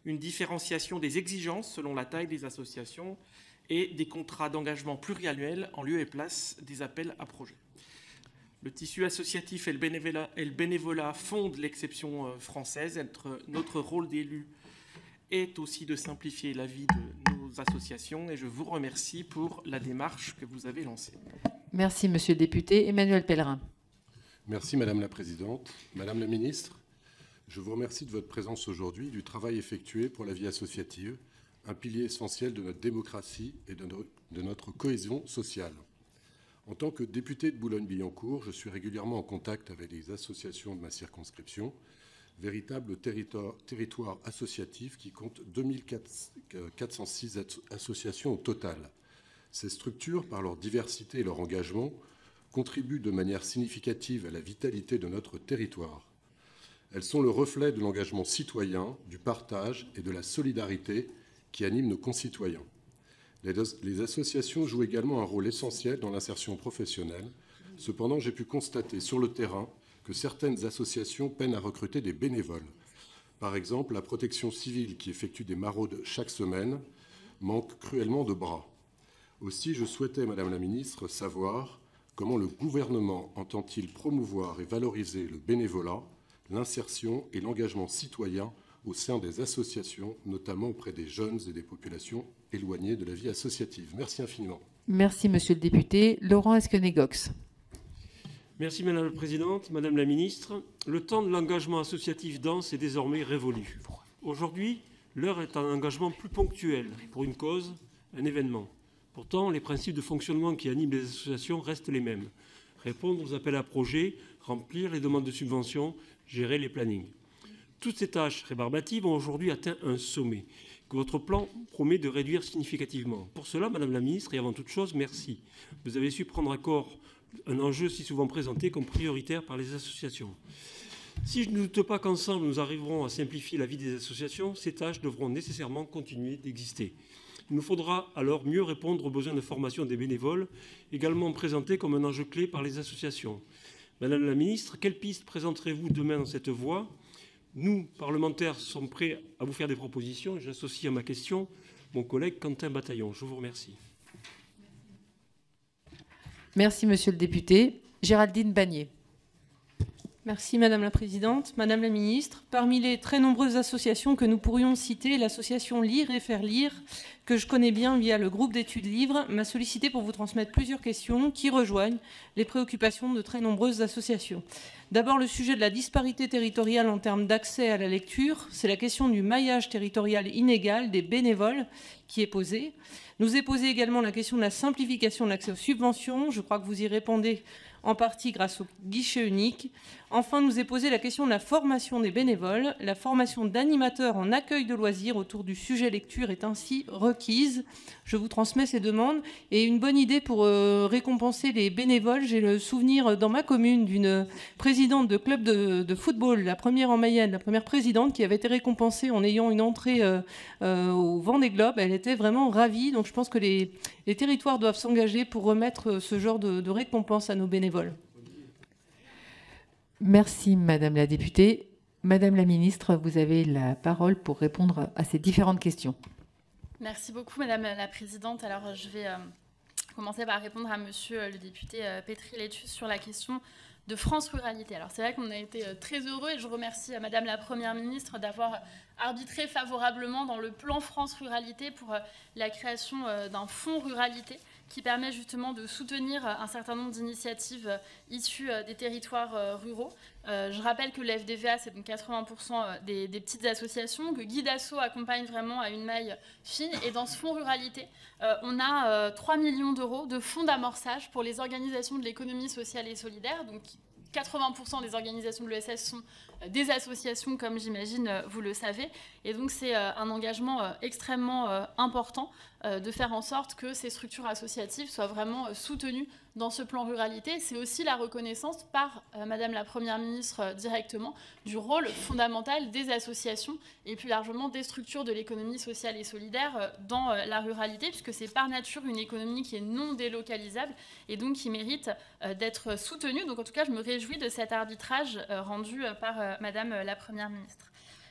une différenciation des exigences selon la taille des associations et des contrats d'engagement pluriannuels en lieu et place des appels à projets. Le tissu associatif et le bénévolat, et le bénévolat fondent l'exception française. Notre, notre rôle d'élu est aussi de simplifier la vie de nos associations et je vous remercie pour la démarche que vous avez lancée. Merci, Monsieur le député. Emmanuel Pellerin. Merci, Madame la Présidente. Madame la Ministre, je vous remercie de votre présence aujourd'hui, du travail effectué pour la vie associative, un pilier essentiel de notre démocratie et de, no- de notre cohésion sociale. En tant que député de Boulogne-Billancourt, je suis régulièrement en contact avec les associations de ma circonscription, véritable territoire, territoire associatif qui compte deux mille quatre cent six associations au total. Ces structures, par leur diversité et leur engagement, contribuent de manière significative à la vitalité de notre territoire. Elles sont le reflet de l'engagement citoyen, du partage et de la solidarité qui animent nos concitoyens. Les, les associations jouent également un rôle essentiel dans l'insertion professionnelle. Cependant, j'ai pu constater sur le terrain que certaines associations peinent à recruter des bénévoles. Par exemple, la protection civile, qui effectue des maraudes chaque semaine, manque cruellement de bras. Aussi, je souhaitais, Madame la Ministre, savoir comment le gouvernement entend-il promouvoir et valoriser le bénévolat, l'insertion et l'engagement citoyen au sein des associations, notamment auprès des jeunes et des populations éloignées de la vie associative. Merci infiniment. Merci, Monsieur le député. Laurent Esquenet-Gox. Merci Madame la Présidente, Madame la Ministre. Le temps de l'engagement associatif dense est désormais révolu. Aujourd'hui, l'heure est à un engagement plus ponctuel pour une cause, un événement. Pourtant, les principes de fonctionnement qui animent les associations restent les mêmes. Répondre aux appels à projets, remplir les demandes de subventions, gérer les plannings. Toutes ces tâches rébarbatives ont aujourd'hui atteint un sommet que votre plan promet de réduire significativement. Pour cela, Madame la Ministre, et avant toute chose, merci. Vous avez su prendre à corps un enjeu si souvent présenté comme prioritaire par les associations. Si je ne doute pas qu'ensemble nous arriverons à simplifier la vie des associations, ces tâches devront nécessairement continuer d'exister. Il nous faudra alors mieux répondre aux besoins de formation des bénévoles, également présentés comme un enjeu clé par les associations. Madame la Ministre, quelles pistes présenterez-vous demain dans cette voie ? Nous, parlementaires, sommes prêts à vous faire des propositions. J'associe à ma question mon collègue Quentin Bataillon. Je vous remercie. Merci, Monsieur le député. Géraldine Bagné. Merci Madame la Présidente. Madame la Ministre, parmi les très nombreuses associations que nous pourrions citer, l'association Lire et Faire Lire, que je connais bien via le groupe d'études Livres, m'a sollicité pour vous transmettre plusieurs questions qui rejoignent les préoccupations de très nombreuses associations. D'abord, le sujet de la disparité territoriale en termes d'accès à la lecture. C'est la question du maillage territorial inégal des bénévoles qui est posée. Nous est posée également la question de la simplification de l'accès aux subventions. Je crois que vous y répondez en partie grâce au guichet unique. Enfin, nous est posée la question de la formation des bénévoles. La formation d'animateurs en accueil de loisirs autour du sujet lecture est ainsi requise. Je vous transmets ces demandes. Et une bonne idée pour euh, récompenser les bénévoles, j'ai le souvenir dans ma commune d'une présidente de club de, de football, la première en Mayenne, la première présidente, qui avait été récompensée en ayant une entrée euh, euh, au Vendée Globe. Elle était vraiment ravie. Donc je pense que les, les territoires doivent s'engager pour remettre ce genre de, de récompense à nos bénévoles. Merci, Madame la députée. Madame la Ministre, vous avez la parole pour répondre à ces différentes questions. Merci beaucoup, Madame la Présidente. Alors, je vais euh, commencer par répondre à Monsieur le député euh, Petri-Létus sur la question de France Ruralité. Alors, c'est vrai qu'on a été euh, très heureux et je remercie euh, Madame la Première Ministre d'avoir arbitré favorablement dans le plan France Ruralité pour euh, la création euh, d'un fonds ruralité qui permet justement de soutenir un certain nombre d'initiatives issues des territoires ruraux. Euh, je rappelle que l'F D V A, c'est donc quatre-vingts pour cent des, des petites associations, que Guy Dassault accompagne vraiment à une maille fine. Et dans ce fonds ruralité, euh, on a euh, trois millions d'euros de fonds d'amorçage pour les organisations de l'économie sociale et solidaire. Donc, quatre-vingts pour cent des organisations de l'E S S sont des associations, comme j'imagine vous le savez. Et donc, c'est un engagement extrêmement important de faire en sorte que ces structures associatives soient vraiment soutenues dans ce plan ruralité. C'est aussi la reconnaissance par euh, Madame la Première ministre euh, directement du rôle fondamental des associations et plus largement des structures de l'économie sociale et solidaire euh, dans euh, la ruralité, puisque c'est par nature une économie qui est non délocalisable et donc qui mérite euh, d'être soutenue. Donc en tout cas, je me réjouis de cet arbitrage euh, rendu euh, par euh, Madame la Première ministre.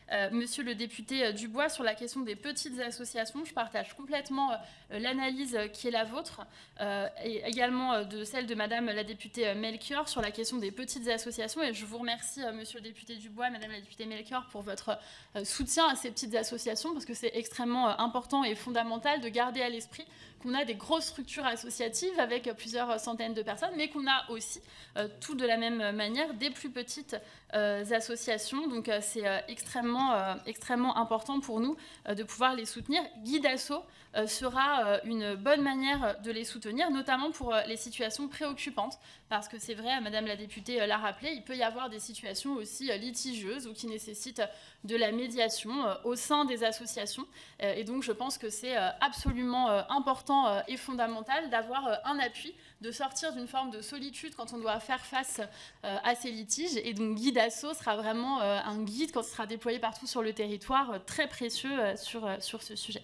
euh, monsieur le député Dubois, sur la question des petites associations. Je partage complètement euh, l'analyse qui est la vôtre, euh, et également de celle de madame la députée Melchior sur la question des petites associations. Et je vous remercie, euh, monsieur le député Dubois, madame la députée Melchior, pour votre euh, soutien à ces petites associations, parce que c'est extrêmement euh, important et fondamental de garder à l'esprit qu'on a des grosses structures associatives avec plusieurs centaines de personnes, mais qu'on a aussi, euh, tout de la même manière, des plus petites euh, associations. Donc euh, c'est euh, extrêmement, euh, extrêmement important pour nous euh, de pouvoir les soutenir. Guidasso euh, sera euh, une bonne manière de les soutenir, notamment pour euh, les situations préoccupantes, parce que c'est vrai, madame la députée euh, l'a rappelé, il peut y avoir des situations aussi euh, litigieuses ou qui nécessitent de la médiation euh, au sein des associations. Euh, et donc je pense que c'est euh, absolument euh, important et fondamental d'avoir un appui, de sortir d'une forme de solitude quand on doit faire face à ces litiges. Et donc Guidasso sera vraiment un guide, quand il sera déployé partout sur le territoire, très précieux sur, sur ce sujet.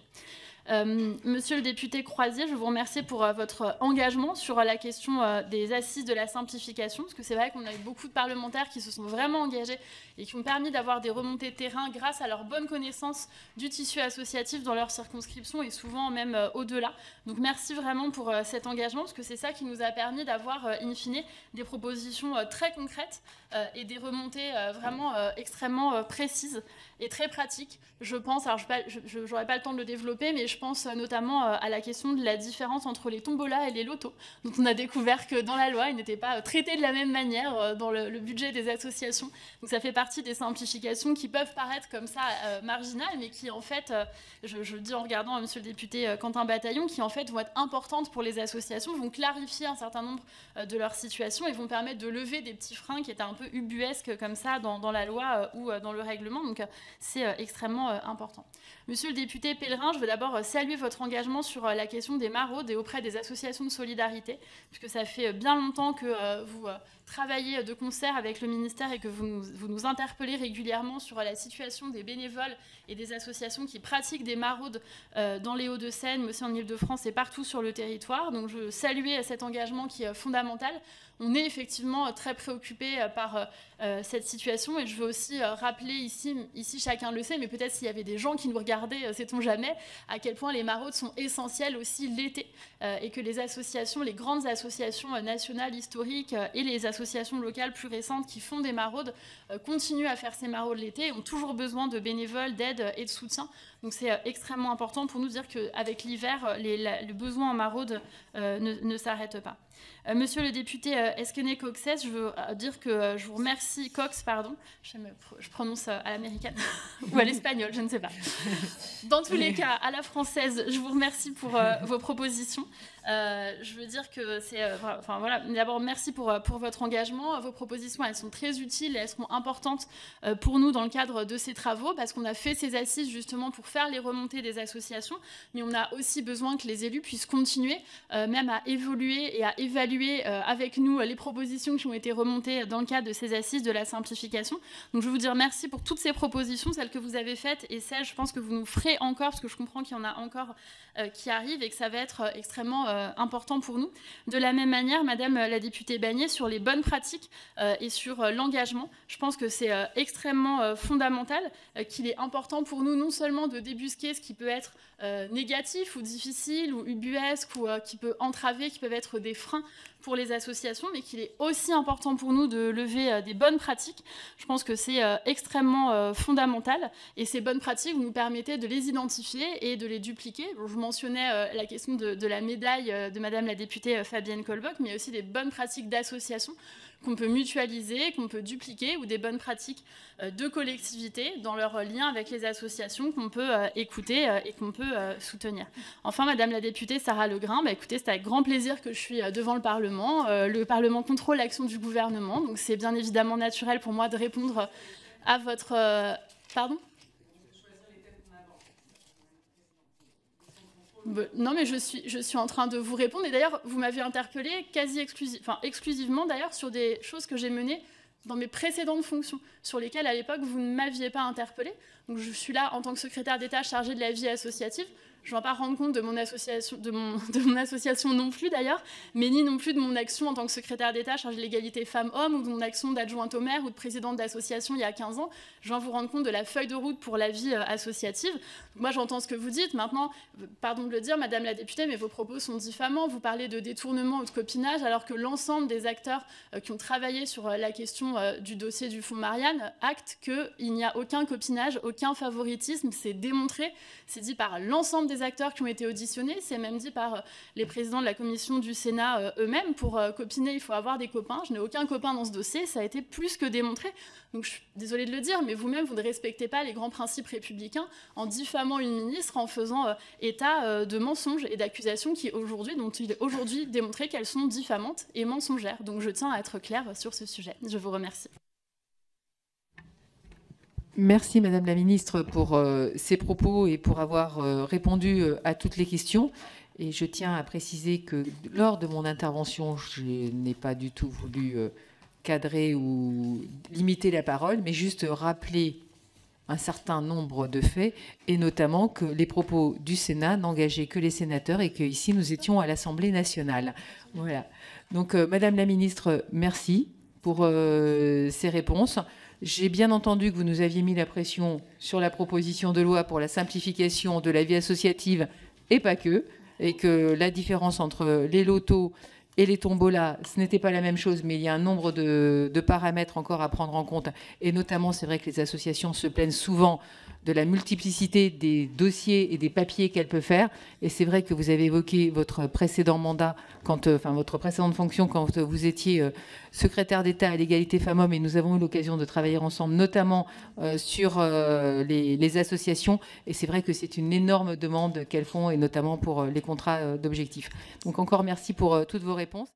Euh, monsieur le député Croisier, je vous remercie pour euh, votre engagement sur euh, la question euh, des assises de la simplification, parce que c'est vrai qu'on a eu beaucoup de parlementaires qui se sont vraiment engagés et qui ont permis d'avoir des remontées de terrain grâce à leur bonne connaissance du tissu associatif dans leur circonscription et souvent même euh, au-delà. Donc merci vraiment pour euh, cet engagement, parce que c'est ça qui nous a permis d'avoir euh, in fine des propositions euh, très concrètes euh, et des remontées euh, vraiment euh, extrêmement euh, précises et très pratiques. Je pense, alors je n'aurai pas le temps de le développer, mais je pense notamment à la question de la différence entre les tombolas et les lotos. Donc on a découvert que dans la loi, ils n'étaient pas traités de la même manière dans le, le budget des associations. Donc ça fait partie des simplifications qui peuvent paraître comme ça euh, marginales, mais qui en fait, euh, je, je le dis en regardant monsieur le député euh, Quentin Bataillon, qui en fait vont être importantes pour les associations, vont clarifier un certain nombre euh, de leurs situations et vont permettre de lever des petits freins qui étaient un peu ubuesques comme ça dans, dans la loi euh, ou euh, dans le règlement. Donc euh, c'est euh, extrêmement euh, important. Monsieur le député Pellerin, je veux d'abord euh, saluer votre engagement sur euh, la question des maraudes et auprès des associations de solidarité, puisque ça fait bien longtemps que euh, vous euh, travaillez de concert avec le ministère et que vous nous, vous nous interpellez régulièrement sur euh, la situation des bénévoles et des associations qui pratiquent des maraudes euh, dans les Hauts-de-Seine, mais aussi en Ile-de-France et partout sur le territoire. Donc je salue cet engagement qui est fondamental. On est effectivement très préoccupé par euh, cette situation, et je veux aussi euh, rappeler ici, ici chacun le sait, mais peut-être s'il y avait des gens qui nous regardaient, euh, sait-on jamais, à quel point les maraudes sont essentielles aussi l'été, euh, et que les associations, les grandes associations euh, nationales historiques euh, et les associations locales plus récentes qui font des maraudes euh, continuent à faire ces maraudes l'été, ont toujours besoin de bénévoles, d'aide et de soutien. Donc c'est euh, extrêmement important pour nous de dire qu'avec l'hiver, les, la, le besoin en maraude euh, ne, ne s'arrête pas. Euh, monsieur le député euh, Esquenet-Coxès, je veux euh, dire que euh, je vous remercie, Cox, pardon, je, me, je prononce euh, à l'américaine ou à l'espagnol, je ne sais pas. Dans tous les cas, à la française, je vous remercie pour euh, vos propositions. Euh, je veux dire que c'est... Euh, enfin voilà, d'abord, merci pour, pour votre engagement. Vos propositions, elles sont très utiles et elles seront importantes euh, pour nous dans le cadre de ces travaux, parce qu'on a fait ces assises justement pour faire les remontées des associations, mais on a aussi besoin que les élus puissent continuer euh, même à évoluer et à évaluer euh, avec nous les propositions qui ont été remontées dans le cadre de ces assises de la simplification. Donc je veux vous dire merci pour toutes ces propositions, celles que vous avez faites et celles, je pense, que vous nous ferez encore, parce que je comprends qu'il y en a encore euh, qui arrivent et que ça va être euh, extrêmement euh, important pour nous. De la même manière, madame la députée Bagné, sur les bonnes pratiques euh, et sur euh, l'engagement, je pense que c'est euh, extrêmement euh, fondamental, euh, qu'il est important pour nous non seulement de débusquer ce qui peut être euh, négatif ou difficile ou ubuesque ou euh, qui peut entraver, qui peuvent être des freins pour les associations, mais qu'il est aussi important pour nous de lever euh, des bonnes pratiques. Je pense que c'est euh, extrêmement euh, fondamental, et ces bonnes pratiques, vous nous permettez de les identifier et de les dupliquer. Bon, je mentionnais euh, la question de, de la médaille euh, de madame la députée euh, Fabienne Colbock, mais aussi des bonnes pratiques d'association qu'on peut mutualiser, qu'on peut dupliquer, ou des bonnes pratiques euh, de collectivité dans leur lien avec les associations qu'on peut euh, écouter euh, et qu'on peut euh, soutenir. Enfin, madame la députée Sarah Legrain, bah, écoutez, c'est avec grand plaisir que je suis euh, devant le Parlement. Euh, le Parlement contrôle l'action du gouvernement, donc c'est bien évidemment naturel pour moi de répondre à votre... Euh, pardon ? Non, mais je suis, je suis en train de vous répondre. Et d'ailleurs, vous m'avez interpellé quasi exclusi- enfin, exclusivement d'ailleurs sur des choses que j'ai menées dans mes précédentes fonctions, sur lesquelles à l'époque vous ne m'aviez pas interpellé. Donc je suis là en tant que secrétaire d'État chargée de la vie associative. Je ne vais pas rendre compte de mon association, de mon, de mon association non plus d'ailleurs, mais ni non plus de mon action en tant que secrétaire d'État chargée de l'égalité femmes-hommes ou de mon action d'adjointe au maire ou de présidente d'association il y a quinze ans. Je viens vous rendre compte de la feuille de route pour la vie euh, associative. Donc moi, j'entends ce que vous dites. Maintenant, pardon de le dire, Madame la députée, mais vos propos sont diffamants. Vous parlez de détournement ou de copinage, alors que l'ensemble des acteurs euh, qui ont travaillé sur euh, la question euh, du dossier du fonds Marianne actent qu'il n'y a aucun copinage, aucun favoritisme. C'est démontré, c'est dit par l'ensemble des acteurs qui ont été auditionnés, c'est même dit par euh, les présidents de la commission du Sénat euh, eux-mêmes. Pour euh, copiner, il faut avoir des copains. Je n'ai aucun copain dans ce dossier, ça a été plus que démontré. Donc je suis désolée de le dire, mais vous-même, vous ne respectez pas les grands principes républicains en diffamant une ministre, en faisant euh, état euh, de mensonges et d'accusations qui aujourd'hui, dont il est aujourd'hui démontré qu'elles sont diffamantes et mensongères. Donc je tiens à être claire sur ce sujet. Je vous remercie. Merci Madame la Ministre pour euh, ces propos et pour avoir euh, répondu euh, à toutes les questions. Et je tiens à préciser que lors de mon intervention, je n'ai pas du tout voulu euh, cadrer ou limiter la parole, mais juste rappeler un certain nombre de faits, et notamment que les propos du Sénat n'engageaient que les sénateurs et qu'ici nous étions à l'Assemblée nationale. Voilà. Donc euh, Madame la Ministre, merci pour euh, ces réponses. J'ai bien entendu que vous nous aviez mis la pression sur la proposition de loi pour la simplification de la vie associative, et pas que, et que la différence entre les lotos et les tombolas, ce n'était pas la même chose, mais il y a un nombre de, de paramètres encore à prendre en compte. Et notamment, c'est vrai que les associations se plaignent souvent de la multiplicité des dossiers et des papiers qu'elles peuvent faire. Et c'est vrai que vous avez évoqué votre précédent mandat, quand, enfin votre précédente fonction, quand vous étiez secrétaire d'État à l'égalité femmes-hommes, et nous avons eu l'occasion de travailler ensemble, notamment euh, sur euh, les, les associations. Et c'est vrai que c'est une énorme demande qu'elles font, et notamment pour les contrats d'objectifs. Donc encore merci pour euh, toutes vos réponses.